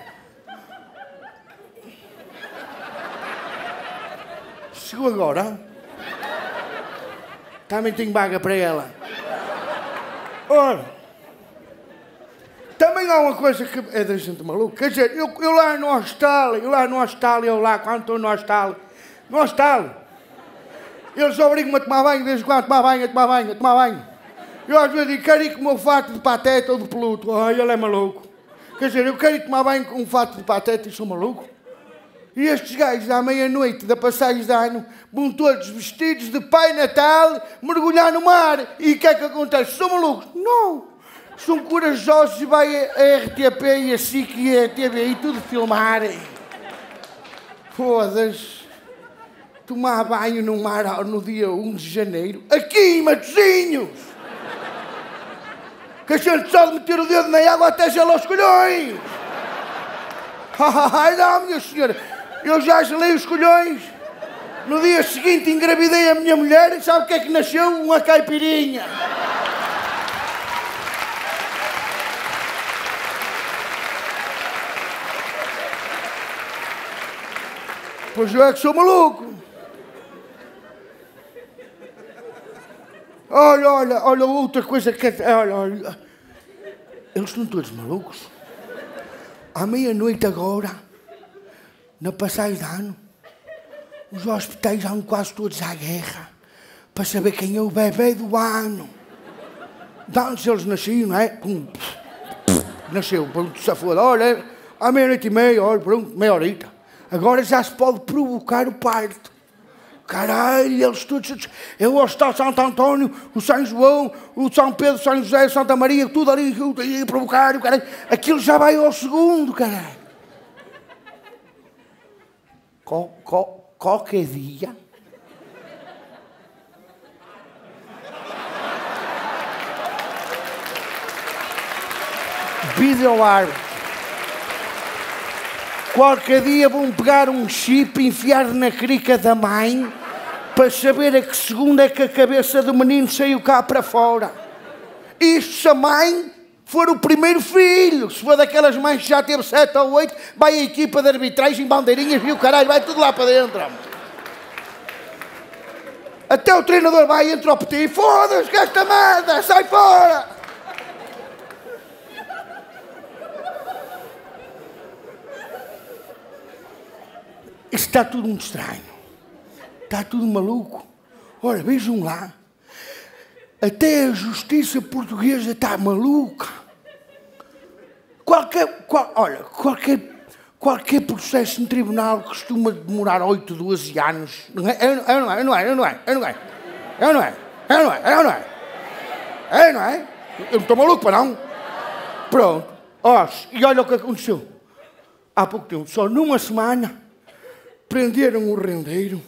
chegou agora. Também tenho vaga para ela. Ora, também há uma coisa que é da gente maluca. Quer dizer, eu lá no hostal, quando estou no hostal, eles obrigam-me a tomar banho, desde quando tomar banho. Eu às vezes digo, quero ir com o meu fato de pateta ou de peluto. Ai, ele é maluco. Quer dizer, eu quero ir tomar banho com um fato de pateta e sou maluco. E estes gajos, à meia-noite da passagem de ano, vão todos vestidos de Pai Natal, mergulhar no mar. E o que é que acontece? São malucos? Não. São corajosos e vai a RTP e a SIC e a TVI tudo filmarem. Foda-se. tomar banho no mar no dia 1 de janeiro, aqui em Matosinhos. Que a gente só de meter o dedo na água até gelar os colhões. Ai não, minha senhora, eu já gelei os colhões. No dia seguinte engravidei a minha mulher e sabe o que é que nasceu? Uma caipirinha. Pois eu é que sou maluco. Olha, outra coisa que... Olha. Eles estão todos malucos. À meia-noite agora, na passagem de ano, os hospitais vão quase todos à guerra para saber quem é o bebê do ano. Antes eles nasciam, não é? Pum, nasceu, pronto, se foda. Olha, à meia-noite e meia, olha, pronto, meia horita. Agora já se pode provocar o parto. Caralho, eles todos... Eu o Hospital Santo António, o São João, o São Pedro, o São José, o Santa Maria, tudo ali, a provocar, caralho. Aquilo já vai ao segundo, caralho. Qualquer dia... Vídeo ar. Qualquer dia vão pegar um chip e enfiar na crica da mãe para saber a que segundo é que a cabeça do menino saiu cá para fora. Isto se a mãe for o primeiro filho. Se for daquelas mães que já teve 7 ou 8, vai a equipa de arbitragem, bandeirinhas e o caralho, vai tudo lá para dentro. Até o treinador vai e entra ao petit. Foda-se, que esta merda, sai fora! Isto está tudo muito estranho. Está tudo maluco. Olha, vejam lá. Até a justiça portuguesa está maluca. Qualquer processo em tribunal costuma demorar 8, 12 anos. Não é? Eu não estou maluco, para não? Pronto. E olha o que aconteceu. Há pouco tempo, só numa semana... Prenderam o rendeiro,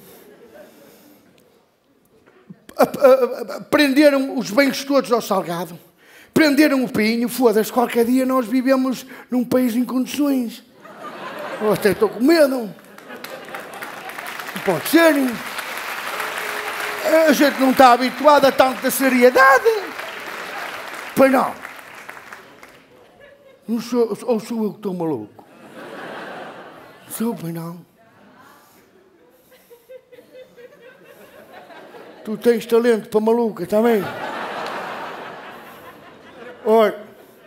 prenderam os bens todos ao Salgado, prenderam o Pinho, foda-se, qualquer dia nós vivemos num país em condições. Eu até estou com medo. Não pode ser. A gente não está habituado a tanta seriedade. Pois não. Ou sou eu que estou maluco? Sou, pois não. Tu tens talento para maluca também. Olha.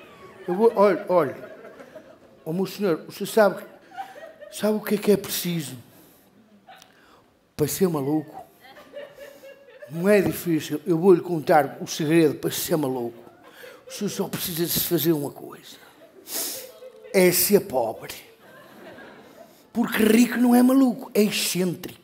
Oh, meu senhor, você sabe o que é preciso para ser maluco? Não é difícil. Eu vou-lhe contar o segredo para ser maluco. O senhor só precisa de se fazer uma coisa. É ser pobre. Porque rico não é maluco, é excêntrico.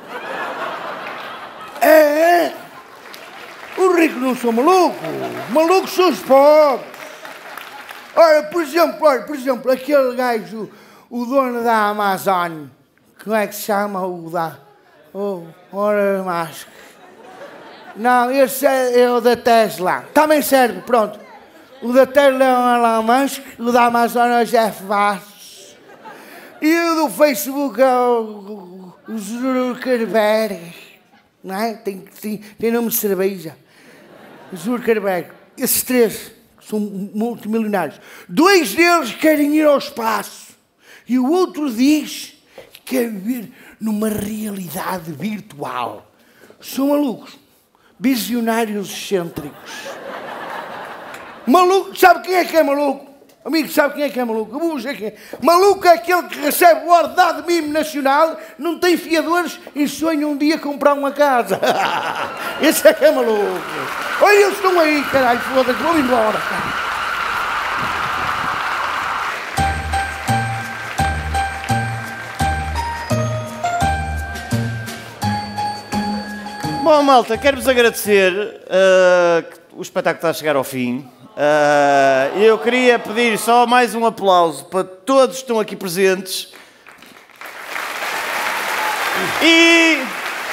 É. Os ricos não são malucos. Malucos são os pobres. Olha, por exemplo, aquele gajo, o dono da Amazon, como é que se chama o da... Ora, Musk. Não, esse é o da Tesla. Também serve, pronto. O da Tesla é o Elon Musk, o da Amazon é o Jeff Bezos. E o do Facebook é o Zuckerberg. Não é? Tem nome de cerveja. Zuckerberg. Esses 3 são multimilionários. 2 deles querem ir ao espaço. E o outro diz que quer viver numa realidade virtual. São malucos. Visionários excêntricos. Maluco. Sabe quem é maluco? Amigo, sabe quem é maluco? Eu vou dizer quem é. Maluco é aquele que recebe o ordenado mínimo nacional, não tem fiadores e sonha um dia comprar uma casa. Esse é que é maluco. Olha, eles estão aí, caralho, foda-se, vão embora, cara. Bom, malta, quero-vos agradecer que o espetáculo está a chegar ao fim. Eu queria pedir só mais um aplauso para todos que estão aqui presentes. E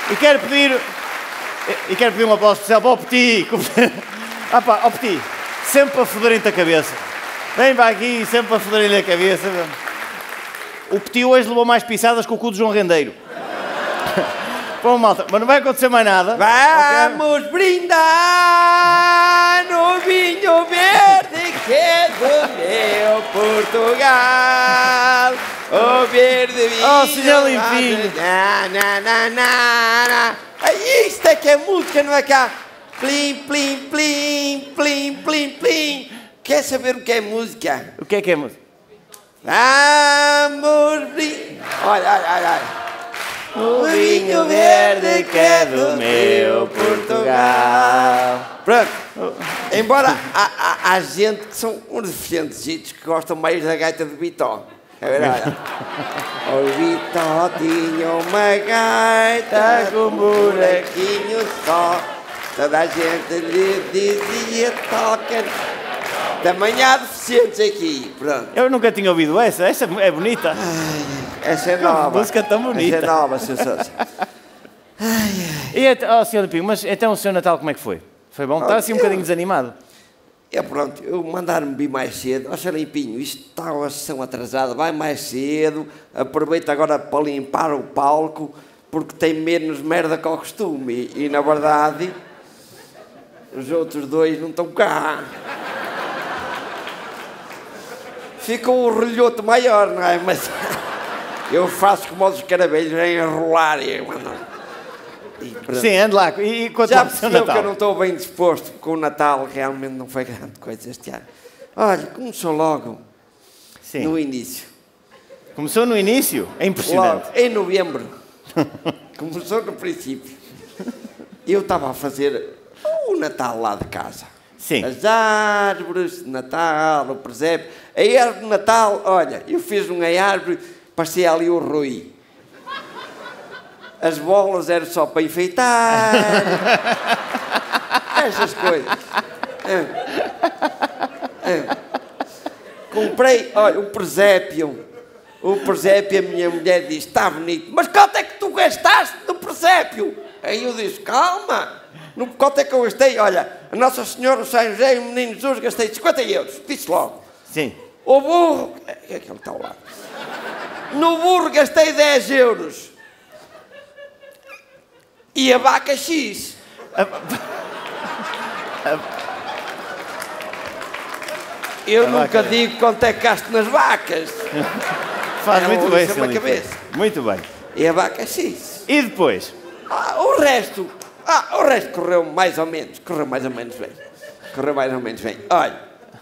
E quero pedir um aplauso especial para o Petit. Ó Petit, sempre para foderem-te a cabeça. Vem para aqui, sempre para foderem-lhe a cabeça. O Petit hoje levou mais pisadas que o cu do João Rendeiro. Bom, malta, mas não vai acontecer mais nada. Vamos brindar no vinho verde que é do meu Portugal. O verde vinho. Oh, senhor limpinho. Isto é que é música, não é cá? Plim, plim, plim, plim, plim, plim. Quer saber o que é música? O que é música? Vamos brindar. Olha. O vinho verde que é do meu Portugal. Pronto. Embora há gente que são uns deficientes que gostam mais da gaita de Bitó. É verdade. O Bitó tinha uma gaita com um buraquinho só. Toda a gente lhe dizia toca. Também há deficientes aqui. Pronto. Eu nunca tinha ouvido essa. Essa é bonita. Essa é nova. Que música tão bonita. Essa é nova, Sr. Sousa. E, Sr. Limpinho, mas então o seu Natal como é que foi? Foi bom? Está assim um bocadinho desanimado. Pronto, eu mandaram-me vir mais cedo. Ó, Sr. Limpinho, isto está uma sessão atrasada, vai mais cedo, aproveita agora para limpar o palco, porque tem menos merda que ao costume. E, na verdade, os outros dois não estão cá. Fica um relhoto maior, não é? Mas eu faço como os escaravelhos, em enrolar e mandar. Sim, ande lá. E quanto já ao seu percebeu Natal? que eu não estou bem disposto com o Natal, realmente não foi grande coisa este ano. Olha, começou logo no início. Começou no início? É impressionante. Logo, em novembro. Começou no princípio. Eu estava a fazer o Natal lá de casa. Sim. As árvores de Natal, o presépio. A árvore de Natal, olha, eu fiz uma árvore, parecia ali o Rui. As bolas eram só para enfeitar. Essas coisas. Comprei, olha, o presépio. O presépio, a minha mulher disse, está bonito. Mas quanto é que tu gastaste no presépio? Aí eu disse, calma. Quanto é que eu gastei? Olha, a Nossa Senhora, o São José e o Menino Jesus gastei 50 euros. Disse logo. Sim. O burro... É aquele que está ao lado. No burro gastei 10 euros. E a vaca X. Eu nunca digo quanto é que gasto nas vacas. Faz muito bem, Sr. Cabeça. Muito bem. E a vaca X. E depois? O resto correu mais ou menos. Correu mais ou menos bem. Olha,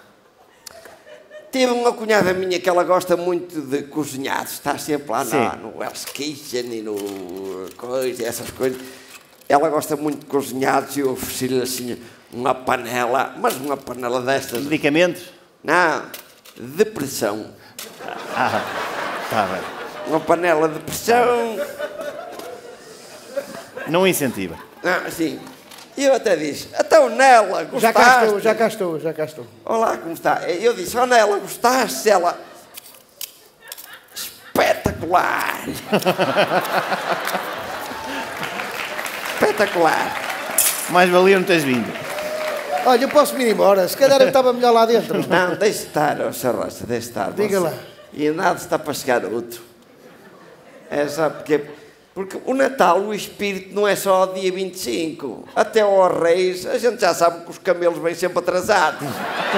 tive uma cunhada minha que ela gosta muito de cozinhar. Está sempre lá no Hell's Kitchen e no coisa, essas coisas. Ela gosta muito de cozinhar e eu ofereci-lhe assim uma panela, mas uma panela destas. Medicamentos? Não, de pressão. Está bem. Uma panela de pressão. Não incentiva. Sim. E eu até disse, então Nela, gostaste? Já cá estou. Olá, como está? Eu disse, Nela, gostaste? Ela... Espetacular! Espetacular! Mais valia não teres vindo. Olha, eu posso me ir embora. Se calhar eu estava melhor lá dentro. Não, deixe estar, Sr. Rocha, deixe estar. Diga lá. E nada está para chegar outro. É só porque o Natal, o espírito, não é só ao dia 25. Até aos Reis, a gente já sabe que os camelos vêm sempre atrasados.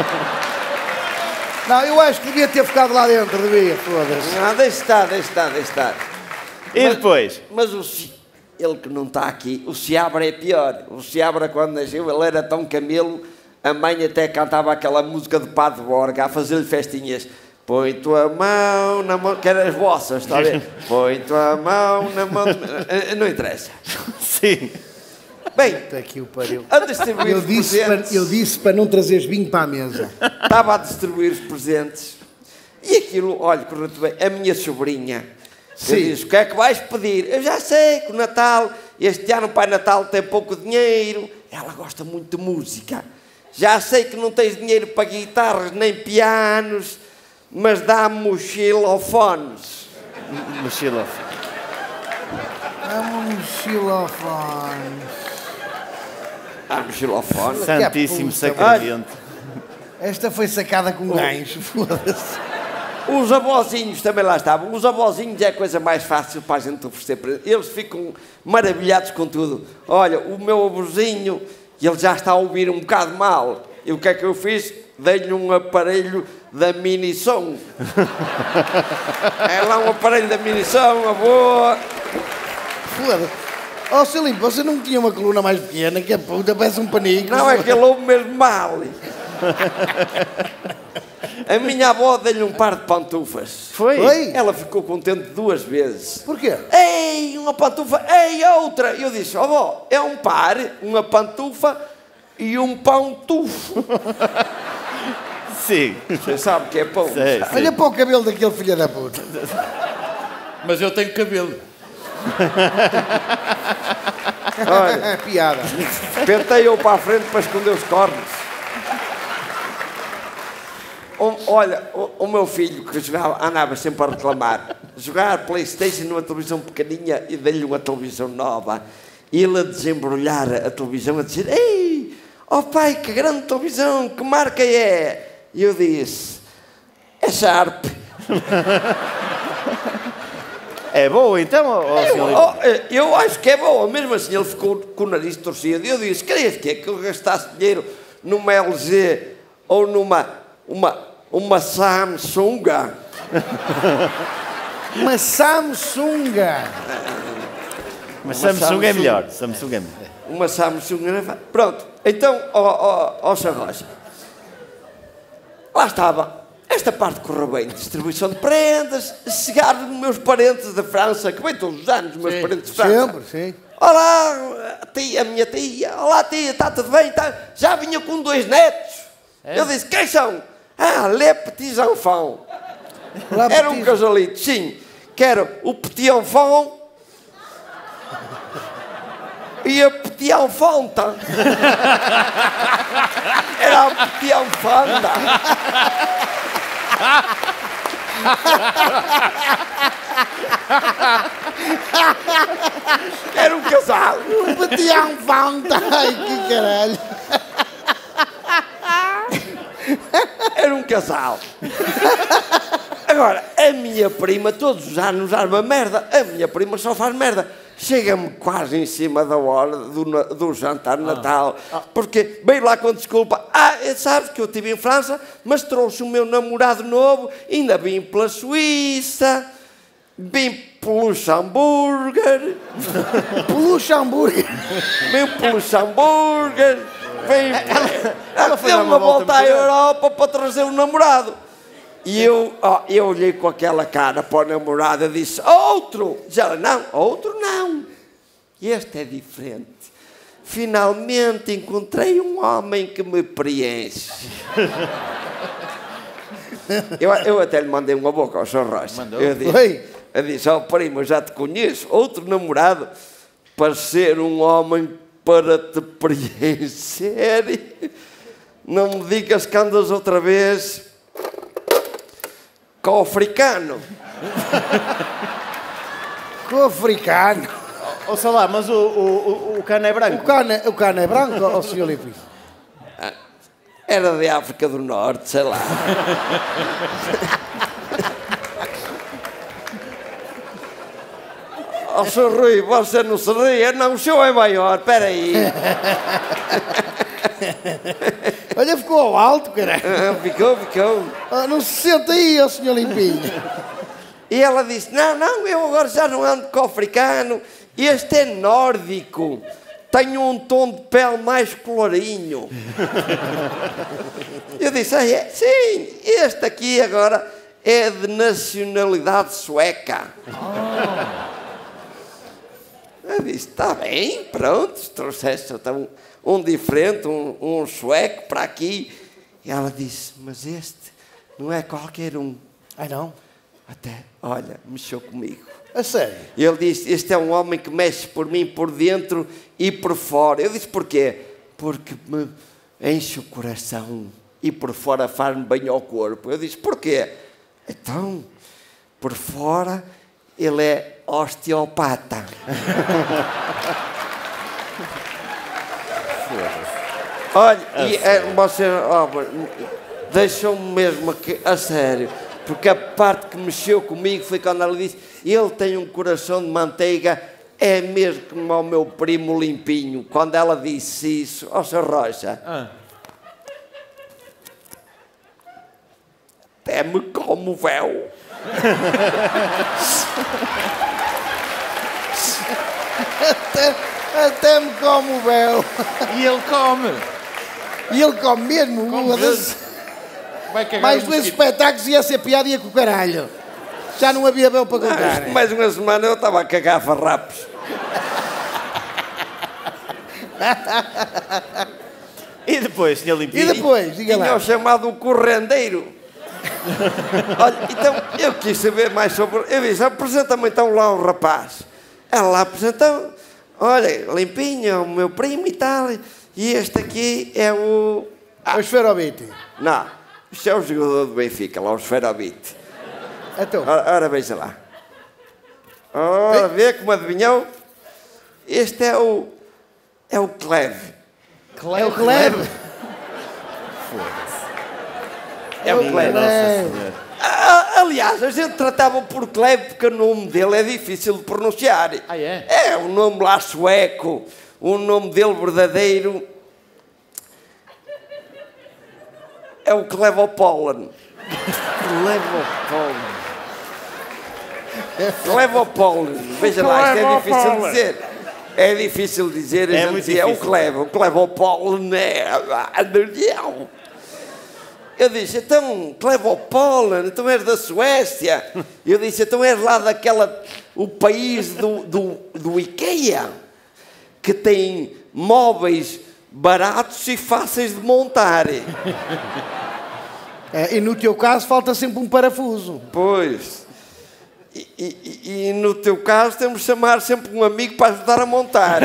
Não, eu acho que devia ter ficado lá dentro, devia, foda-se. Não, deixe estar. E depois? Mas ele que não está aqui, o Seabra é pior. O Seabra, quando nasceu, ele era tão camelo, a mãe até cantava aquela música de Padre Borga, a fazer-lhe festinhas. Põe tua mão na mão, que eram as vossas, está a ver? Põe tua mão na mão... Não interessa. Sim. Bem, aqui o pariu. A distribuir os presentes... Eu disse para não trazeres vinho para a mesa. Estava a distribuir os presentes. E aquilo, olha, correu-te bem. A minha sobrinha... Eu disse, o que é que vais pedir? Eu já sei que o Natal, este ano o Pai Natal tem pouco dinheiro. Ela gosta muito de música. Já sei que não tens dinheiro para guitarras nem pianos, mas dá-me mochilofones. Mochilofones. Dá-me xilofone. No xilofone. Santíssimo Sacramento. Esta foi sacada com gancho, foda-se. Os avózinhos também lá estavam. Os avózinhos é a coisa mais fácil para a gente oferecer para eles. Eles ficam maravilhados com tudo. Olha, o meu avôzinho, ele já está a ouvir um bocado mal. E o que é que eu fiz? Dei-lhe um aparelho da Minisom. É lá um aparelho da Minisom, avô. Foda-se. Ó, Sr. Limpo, você não tinha uma coluna mais pequena, que a puta parece um panico. Não, é que ele ouve mesmo mal. A minha avó deu-lhe um par de pantufas. Foi? Ela ficou contente 2 vezes. Porquê? Ei, uma pantufa, ei, outra. Eu disse, avó, é um par, uma pantufa e um pão tufo. Sim. Você sabe que é pão. Sei, sim. Olha para o cabelo daquele filho da puta. Mas eu tenho cabelo. Olha, Piada. pentei-o para a frente para esconder os cornos. Olha, o meu filho, que andava sempre a reclamar, jogar Playstation numa televisão pequeninha e dei-lhe uma televisão nova. E ele a desembrulhar a televisão, a dizer, ei, oh pai, que grande televisão, que marca é? E eu disse, é Sharp. É boa então, Eu acho que é boa, mesmo assim ele ficou com o nariz torcido. E eu disse, querias que eu gastasse dinheiro numa LG ou numa Samsung? Uma Samsunga. Mas Samsung é melhor. Samsung é melhor. Uma Samsung. Pronto, então, ó Sr. Rocha, lá estava. Esta parte correu bem, distribuição de prendas, chegaram meus parentes da França, que vem todos os anos, meus parentes de França. Sempre, sim. Olá, tia, minha tia. Olá, tia, está tudo bem? Já vinha com 2 netos. Eu disse, quem são? Les petits enfants. Era um casalito, sim. Que era o petit enfant e a petit enfanta. Era a petit enfanta. Era um casal. Um petit enfant. Ai, que caralho. Era um casal. Agora, a minha prima todos os anos arma merda. A minha prima só faz merda. Chega-me quase em cima da hora do jantar de Natal. Porque veio lá com desculpa. Sabes que eu estive em França, mas trouxe o meu namorado novo. Ainda vim pela Suíça. Vim pelo Luxemburgo. Pelo Luxemburgo. Vim pelo Luxemburgo. Ela deu uma volta à Europa para trazer um namorado. E eu olhei com aquela cara para o namorado e disse, outro! Diz ela, não, outro não. Este é diferente. Finalmente encontrei um homem que me preenche. Eu até lhe mandei uma boca ao Sr. Rocha. Eu disse, primo, eu já te conheço. Outro namorado para ser um homem para te preencher. Não me digas que andas outra vez com o africano. Com o africano. Ouça lá, mas o cano é branco. O cano é branco, ó Sr. Limpo? Era de África do Norte, sei lá. Ó, Sr. Rui, você não se ria? Não, o senhor é maior, espera aí. Olha, ficou ao alto, caralho. Ficou. Não se senta aí, ó Sr. Limpinho. E ela disse, não, eu agora já não ando com o africano. Este é nórdico. Tem um tom de pele mais clarinho. Eu disse, sim, este aqui agora é de nacionalidade sueca. Eu disse, está bem, pronto, trouxeste um diferente, um sueco para aqui. E ela disse, mas este não é qualquer um. Ai, não? Até, olha, mexeu comigo. A sério? E ele disse, este é um homem que mexe por mim por dentro e por fora. Eu disse, porquê? Porque me enche o coração e por fora faz-me bem ao corpo. Eu disse, porquê? Então, por fora ele é osteopata. Olha, e você deixou-me mesmo aqui, a sério, porque a parte que mexeu comigo foi quando ela disse: ele tem um coração de manteiga, é mesmo como o meu primo limpinho. Quando ela disse isso, ó Sr. Rocha, até me comoveu. Até me comoveu. E ele come. E ele come mesmo. Mais 2 espetáculos ia ser piada e ia com o caralho. Já não havia bel para contar. Mais uma semana eu estava a cagar farrapos. E depois, Sr. Limpinho? E depois, diga lá. Tinha o chamado correndeiro. Olha, então eu quis saber mais sobre... Eu disse: apresenta-me então lá o rapaz. Ela lá apresentou: olha, Limpinho, é o meu primo e tal, e este aqui é o... O Esferobite. Não, isto é o jogador do Benfica, lá o Esferobite. Então. Ora, veja lá. Ora, vê como adivinhou? Este é o... É o Cleve. É o Cleve? É o Cleve. Aliás, a gente tratava por Cleve porque o nome dele é difícil de pronunciar. Ah, é? É um nome lá sueco. O nome dele verdadeiro é o Clevopollen. Clevopollen. Veja lá, isto é difícil de dizer. É difícil de dizer. É muito difícil. É o Cleve. O Clevopollen é... Eu disse: então, Clevopollen, então és da Suécia. Eu disse: então és lá daquela... o país do IKEA, que tem móveis baratos e fáceis de montar. E no teu caso falta sempre um parafuso. Pois. E no teu caso temos de chamar sempre um amigo para ajudar a montar.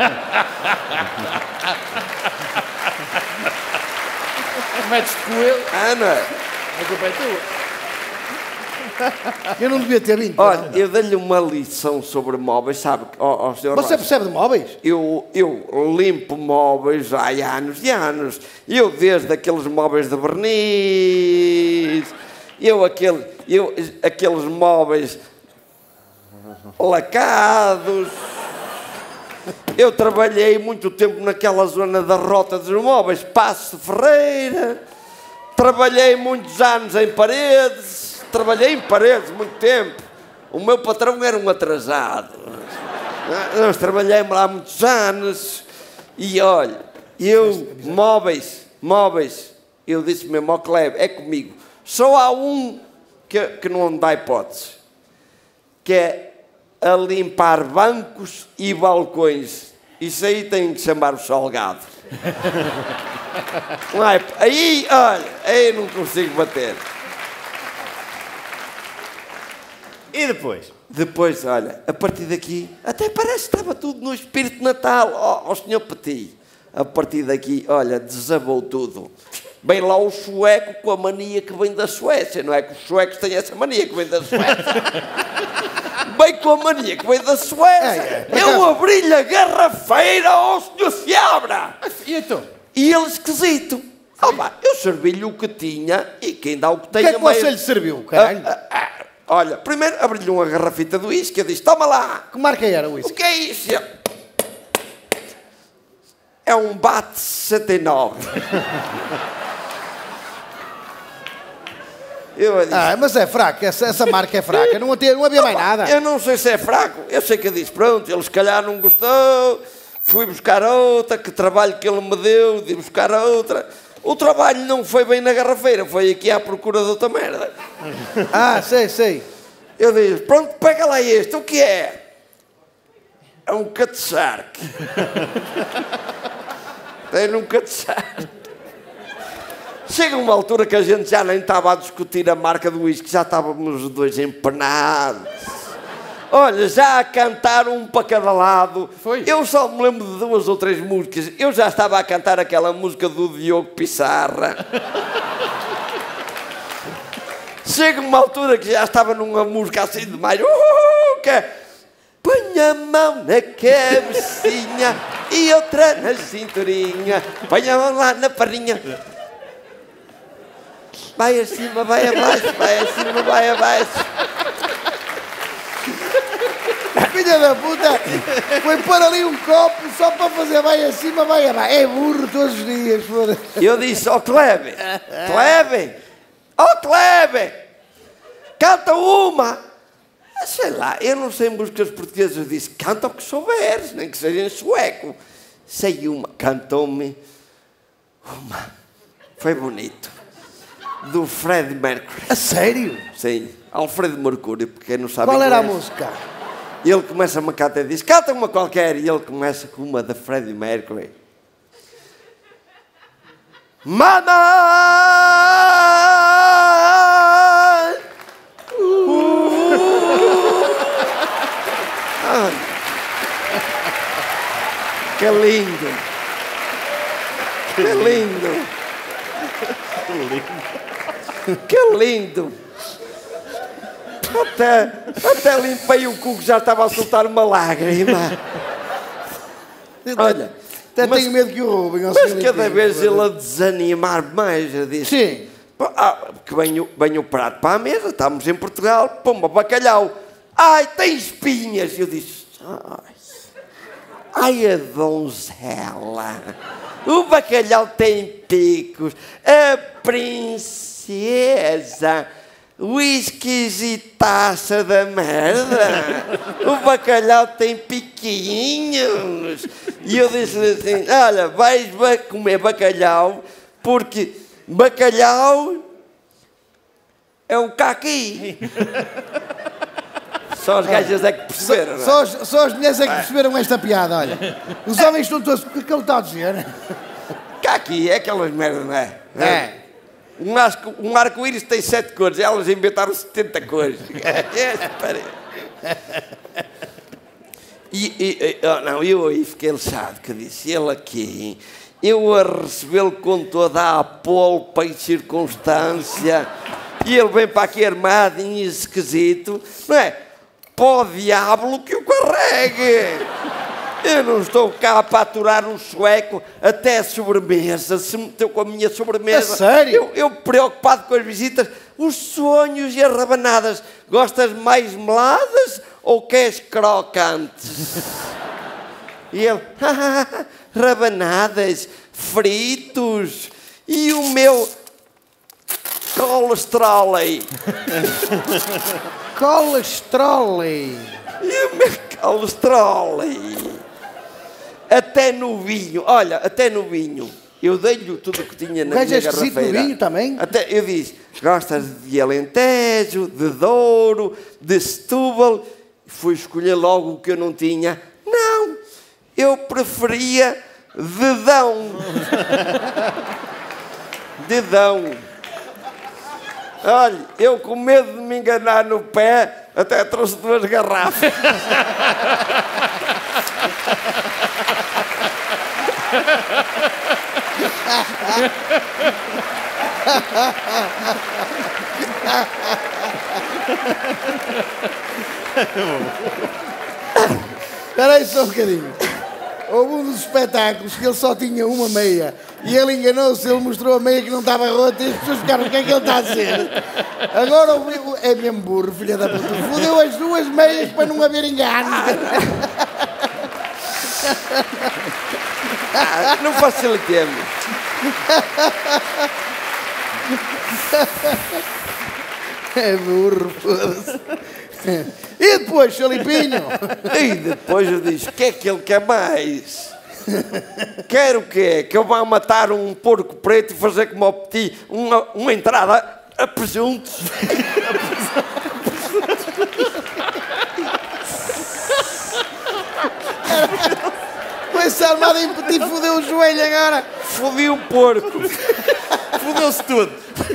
Metes-te com ele. Não é? A culpa é tua. Eu não devia ter vindo. Olha, eu dei-lhe uma lição sobre móveis, sabe? Sr. Você percebe de móveis? Eu limpo móveis há anos e anos. Eu desde aqueles móveis de verniz, aqueles móveis lacados. Eu trabalhei muito tempo naquela zona da Rota dos Móveis, Paço de Ferreira. Trabalhei muitos anos em paredes. Trabalhei em paredes muito tempo. O meu patrão era um atrasado. Nós trabalhamos lá muitos anos. E olha, móveis, eu disse mesmo ao Cleve: é comigo. Só há um que não dá hipótese, que é a limpar bancos e balcões. Isso aí tem que chamar o Salgado. Aí, olha, aí não consigo bater. E depois? Depois, olha, a partir daqui, até parece que estava tudo no espírito de Natal. Ó Sr. Petit, a partir daqui, olha, desabou tudo. Bem lá o sueco com a mania que vem da Suécia, não é que os suecos têm essa mania que vem da Suécia. Bem com a mania que vem da Suécia. Eu abri-lhe a garrafeira ao Sr. Seabra. E então? E ele esquisito. Eu servi-lhe o que tinha e quem dá o que tem... O que é que você lhe serviu, caralho? Olha, primeiro abri-lhe uma garrafita de uísque. Eu disse: toma lá. Que marca era o uísque? O que é isso? É um Bate 69. Eu disse, mas é fraco, essa marca é fraca, não havia mais nada. Eu não sei se é fraco, eu sei que eu disse: pronto, ele se calhar não gostou, fui buscar outra, que trabalho que ele me deu, de buscar outra. O trabalho não foi bem na garrafeira, foi aqui à procura de outra merda. Sei. Eu disse: pronto, pega lá este, o que é? É um cat shark. Tem um cat shark. Chega uma altura que a gente já nem estava a discutir a marca do uísque, já estávamos os dois empenados. Olha, já a cantar um para cada lado. Foi? Eu só me lembro de 2 ou 3 músicas. Eu já estava a cantar aquela música do Diogo Pissarra. Chega uma altura que já estava numa música assim demais. Que é Põe a mão na cabecinha e outra na cinturinha. Põe a mão lá na perninha. Vai acima, vai abaixo, vai acima, vai abaixo. Filha da puta, foi pôr ali um copo só para fazer vai acima, vai abaixo. É burro todos os dias, foda-se. Eu disse, ó Cleve, canta uma. Sei lá, eu não sei músicas portuguesas. Eu disse, canta o que souberes, nem que seja em sueco. Sei uma, cantou-me uma. Foi bonito. Do Freddie Mercury. A sério? Sim, Alfredo Mercúrio, porque quem não sabe Qual era a inglês. música? Ele começa a cantar e diz, canta uma qualquer. E ele começa com uma da Freddie Mercury. Mama! Que lindo! Que lindo! Que lindo! Até limpei o cu que já estava a soltar uma lágrima. Olha, até tenho medo que o roubem. Mas cada vez ele a desanimar mais, eu disse. Sim. Que venho o prato para a mesa, estamos em Portugal, pomba, bacalhau. Ai, tem espinhas. Eu disse, ai, a donzela. O bacalhau tem picos. A princesa. Whiskies e taça da merda. O bacalhau tem piquinhos. E eu disse assim, olha, vais comer bacalhau, porque bacalhau é o caqui. Só as gajas é que perceberam, não é? Só as mulheres é que perceberam esta piada, olha. Os homens estão todos... O que é que ele está a dizer? Caqui é aquelas merdas, não é? É. Um arco-íris tem 7 cores, elas inventaram 70 cores. Eu aí fiquei lixado, que disse, ele aqui, eu a recebê-lo com toda a polpa e circunstância, e ele vem para aqui armado em esquisito, não é? Pó diabo que o carregue! Eu não estou cá para aturar um sueco até a sobremesa. Se meteu com a minha sobremesa. É sério? Eu preocupado com as visitas, os sonhos e as rabanadas. Gostas mais meladas ou queres crocantes? E ele, rabanadas, fritos. E o meu colesterol aí? Colesterol. E o meu colesterol aí? Até no vinho, olha, até no vinho. Eu dei-lhe tudo o que tinha na minha garrafeira. No vinho também? Até, eu disse, gostas de Alentejo, de Douro, de Setúbal? Fui escolher logo o que eu não tinha. Não, eu preferia Dedão. Dedão. Olha, eu com medo de me enganar no pé, até trouxe 2 garrafas. Espera aí só um bocadinho. Houve um dos espetáculos que ele só tinha uma meia e ele enganou-se, ele mostrou a meia que não estava rota e as pessoas ficaram, o que é que ele está a dizer? Agora é mesmo burro, filha da puta. Fodeu as 2 meias para não haver engano. Não facilitemos. É burro, foda-se. E depois, Salipinho? E depois eu disse, o que é que ele quer mais? Quer o quê? Que eu vá matar um porco preto e fazer como ao Petit uma entrada a presuntos? Com esse armado em Petit fodeu o joelho agora. Fodi o porco. Fudeu-se tudo.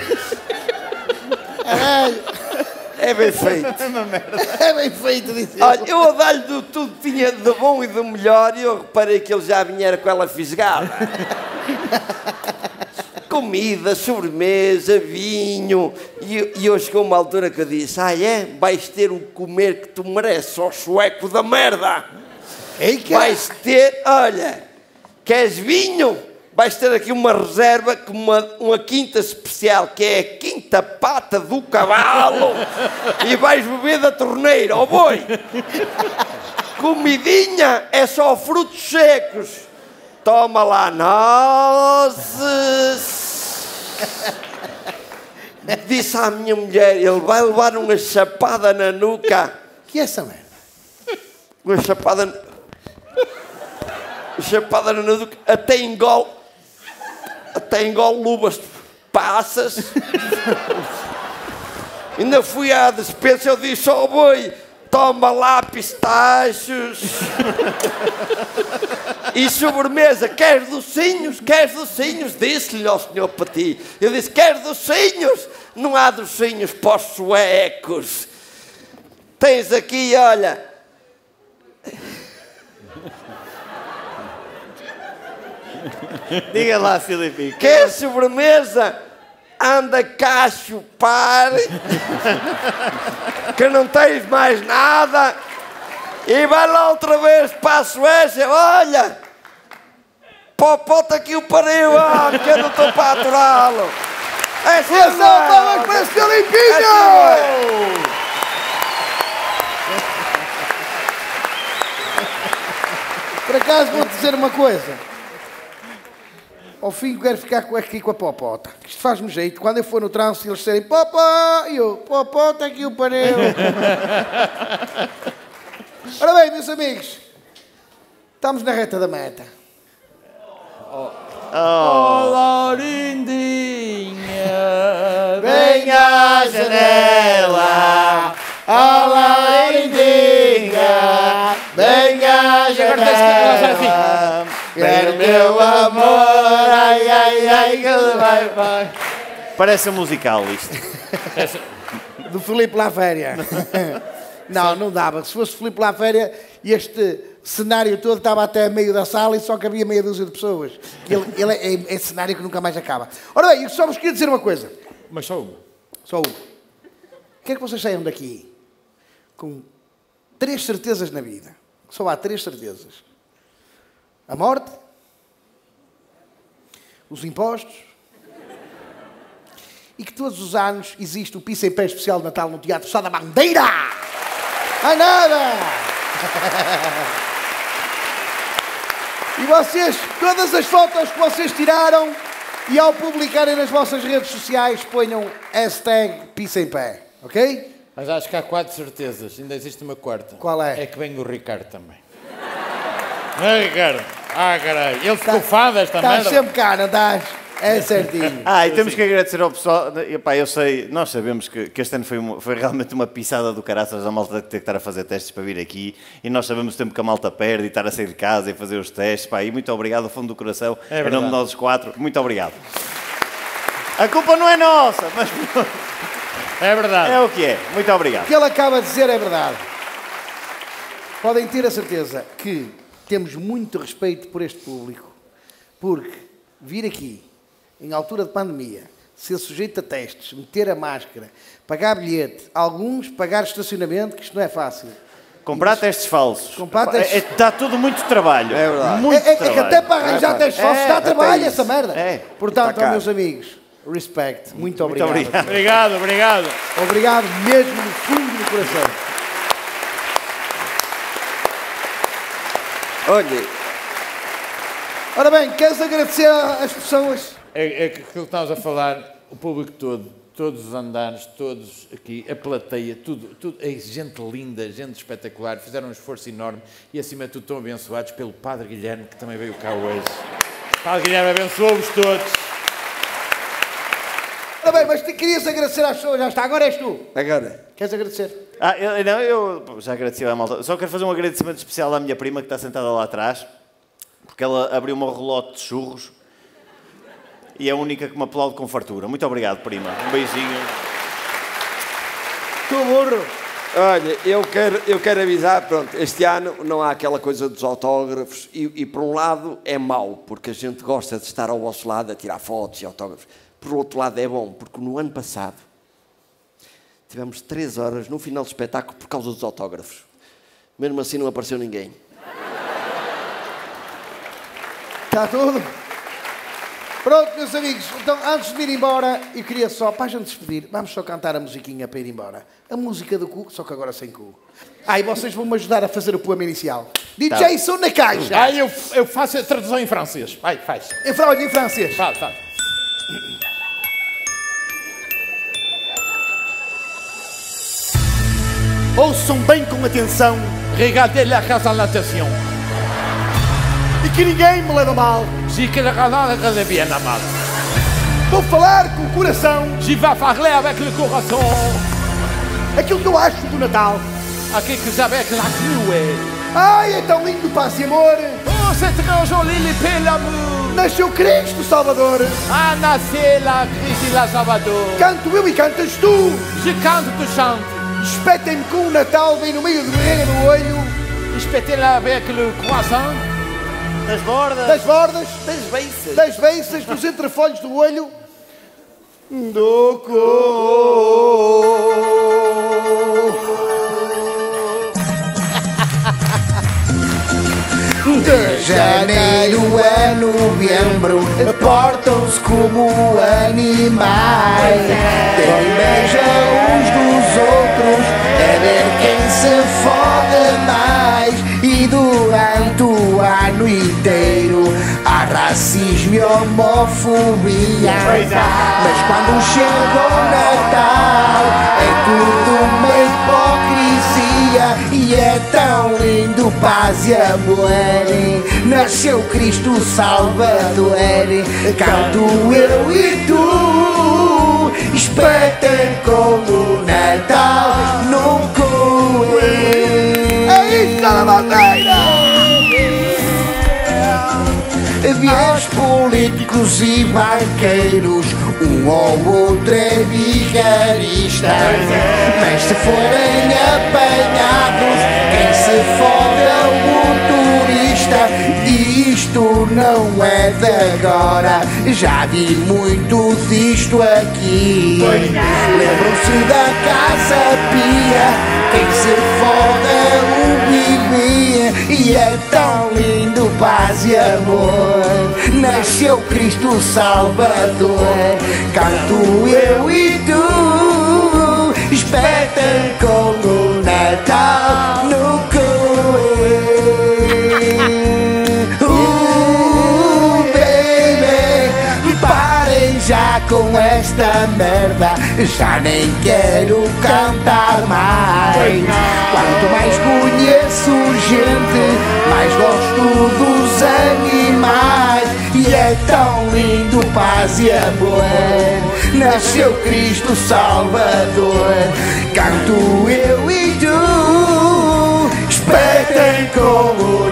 Caralho. É bem feito. É bem feito, disse. Olha, eu a dar-lhe de tudo que tinha de bom e de melhor e eu reparei que ele já vinha com ela fisgada. Com comida, sobremesa, vinho. E hoje chegou uma altura que eu disse: vais ter o comer que tu mereces, ó sueco da merda. Vais ter, olha, queres vinho? Vais ter aqui uma reserva com uma quinta especial, que é a quinta pata do cavalo. E vais beber da torneira, ó boi. Comidinha é só frutos secos. Toma lá nozes. Disse à minha mulher: ele vai levar uma chapada na nuca. Que é essa merda? Uma chapada na nuca. Até engole luvas passas. Ainda fui à despensa, eu disse ao boi: toma lá pistachos. E sobremesa, queres docinhos? Queres docinhos? Disse-lhe ao senhor Pati. Eu disse: queres docinhos? Não há docinhos para os suecos. Tens aqui, olha. Diga lá, Filipe. Quer sobremesa? Anda cá a chupar. Que não tens mais nada. E vai lá outra vez para a Suécia. Olha, popota aqui o pariu, que eu não estou para aturá-lo. Palmas para o Sr. Limpinho! Por acaso vou-te dizer uma coisa. Ao fim quero ficar aqui com a popota. Isto faz-me jeito. Quando eu for no trânsito eles disserem popó, e eu, popota aqui o pariu. Ora bem, meus amigos, estamos na reta da meta. Laurindinha, vem à janela. Laurindinha, vem à janela. Quero meu amor, ai, ai, ai, que ele vai. Parece um musical isto. Do Filipe Laféria. Não dava. Se fosse Filipe Laféria, este cenário todo estava até meio da sala e só cabia meia dúzia de pessoas. Ele é cenário que nunca mais acaba. Ora bem, eu só vos queria dizer uma coisa. Mas só uma. Só uma. Quero que vocês saiam daqui com 3 certezas na vida. Só há 3 certezas. A morte, os impostos e que todos os anos existe o Pisa em Pé especial de Natal no Teatro Sá da Bandeira. Não é nada! E vocês, todas as fotos que vocês tiraram e ao publicarem nas vossas redes sociais, ponham hashtag Pisa em Pé, ok? Mas acho que há 4 certezas, ainda existe uma quarta. Qual é? É que vem o Ricardo também. Não é, Ricardo? Caralho, ele ficou fã desta merda. Estás sempre cá, não estás? É certinho. E temos que agradecer ao pessoal. Epá, eu sei, nós sabemos que este ano foi realmente uma pisada do caraças a malta ter que estar a fazer testes para vir aqui e nós sabemos o tempo que a malta perde e estar a sair de casa e fazer os testes. Pá, e muito obrigado, do fundo do coração, em nome de nós 4, muito obrigado. A culpa não é nossa, mas é verdade. É o que é. Muito obrigado. O que ele acaba de dizer é verdade. Podem ter a certeza que temos muito respeito por este público, porque vir aqui, em altura de pandemia, ser sujeito a testes, meter a máscara, pagar bilhete, alguns pagar estacionamento, que isto não é fácil. Comprar testes falsos. Comprar testes... Dá tudo muito trabalho. É verdade. Muito é que até para arranjar testes falsos dá trabalho essa merda. Portanto, tá meus amigos, respect. Muito obrigado. Obrigado. Obrigado mesmo do fundo do coração. Olha. Ora bem, queres agradecer às pessoas? É aquilo que estamos a falar, o público todo, todos os andares, todos aqui, a plateia, tudo, é gente linda, gente espetacular, fizeram um esforço enorme e acima de tudo estão abençoados pelo Padre Guilherme, que também veio cá hoje. Padre Guilherme abençoou-vos todos. Ora bem, mas te querias agradecer às pessoas, já está, agora és tu. Agora. Queres agradecer? Eu já agradeci à malta. Só quero fazer um agradecimento especial à minha prima que está sentada lá atrás, porque ela abriu uma relote de churros e é a única que me aplaude com fartura. Muito obrigado, prima. Um beijinho. Tu burro. Olha, eu quero avisar, pronto, este ano não há aquela coisa dos autógrafos e por um lado é mau, porque a gente gosta de estar ao vosso lado a tirar fotos e autógrafos. Por outro lado é bom, porque no ano passado tivemos 3 horas no final do espetáculo por causa dos autógrafos. Mesmo assim não apareceu ninguém. Está tudo? Pronto, meus amigos, então antes de ir embora, eu queria só, para a gente despedir, vamos só cantar a musiquinha para ir embora. A música do cu, só que agora sem cu. E vocês vão me ajudar a fazer o poema inicial. DJ Som na caixa! Eu faço a tradução em francês. Vai, faz. Em francês. Faz. Ouçam bem com atenção. Regardez la représentation. E que ninguém me leva mal. Si que le regarde bien la mal. Vou falar com o coração. J'y vais parler avec le coração. Aquilo que eu acho do Natal. Aquilo que avec la Noël. Ai, é tão lindo, paz e amor. Oh, c'est très joli, le paix, l'amour. Nasceu Cristo Salvador. Ah, nasceu la Cristo la Salvador. Canto eu e cantas tu. Je cante, tu chantes. Espetem-me com o Natal bem no meio do barreira do olho. Espetez-la avec le croissant. Das bordas. Das bordas. Das beiças. Das beiças, dos entrefolhos do olho. Do cor. De janeiro a novembro portam-se como animais. Têm inveja uns dos outros, é ver quem se fode mais. E durante o ano inteiro há racismo e homofobia. Mas quando chega o Natal é tudo uma hipocrisia. E é tão lindo, paz e amor. Nasceu Cristo Salvador. Canto eu e tu, espetem como Natal no coelho. É isso, da bandeira! Viés políticos e banqueiros, um ou outro é vigarista. Mas se forem apanhados, quem se fode é o motorista. E isto não é de agora, já vi muito disto aqui. Lembram-se da Casa Pia, quem se fode é o Bibi. E é tão lindo, paz e amor. Nasceu Cristo Salvador. Canto eu e tu, espetem como Natal no coelho. Baby, parem já com esta merda, já nem quero cantar mais. Quanto mais conheço gente, mais gosto dos animais. E é tão lindo, paz e amor. Nasceu Cristo Salvador. Canto eu e tu, espetem como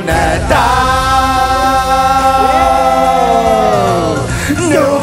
Natal no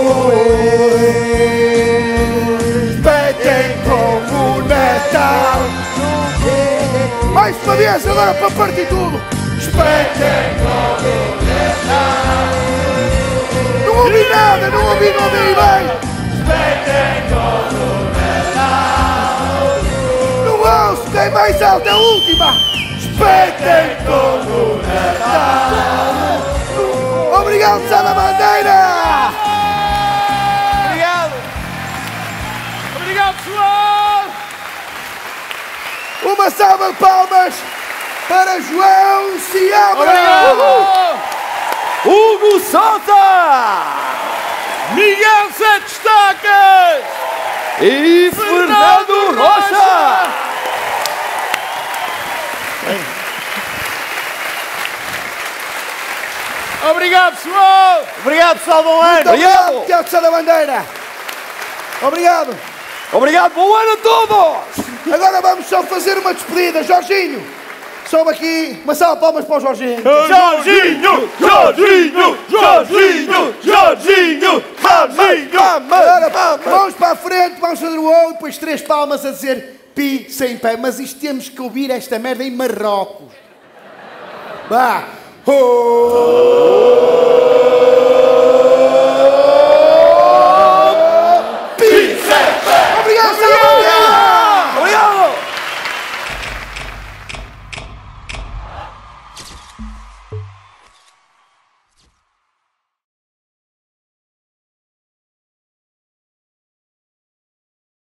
coelho. Espetem como Natal. Mais uma vez agora para partir tudo. Espetem como Natal. Não ouvi nada, não ouvi bem. Espetem como Natal. Não ouço, tem mais alto, é a última. Espetem como Natal. Obrigado, Sá da Bandeira. Obrigado. Obrigado, pessoal. Uma salva de palmas para João Seabra! Hugo Sousa! Miguel Sete Estacas! E Fernando Rocha! Obrigado, pessoal! Obrigado, pessoal, bom ano! Obrigado, Teatro Sá da Bandeira! Obrigado! Obrigado, bom ano a todos! Agora vamos só fazer uma despedida, Jorginho! Sobe aqui, uma salva de palmas para o Jorginho! Jorginho! Jorginho! Jorginho! Jorginho! Jorginho! Vamos para a frente, vamos fazer o O, depois 3 palmas a dizer pi sem pé. Mas isto temos que ouvir esta merda em Marrocos. Vá. Oh!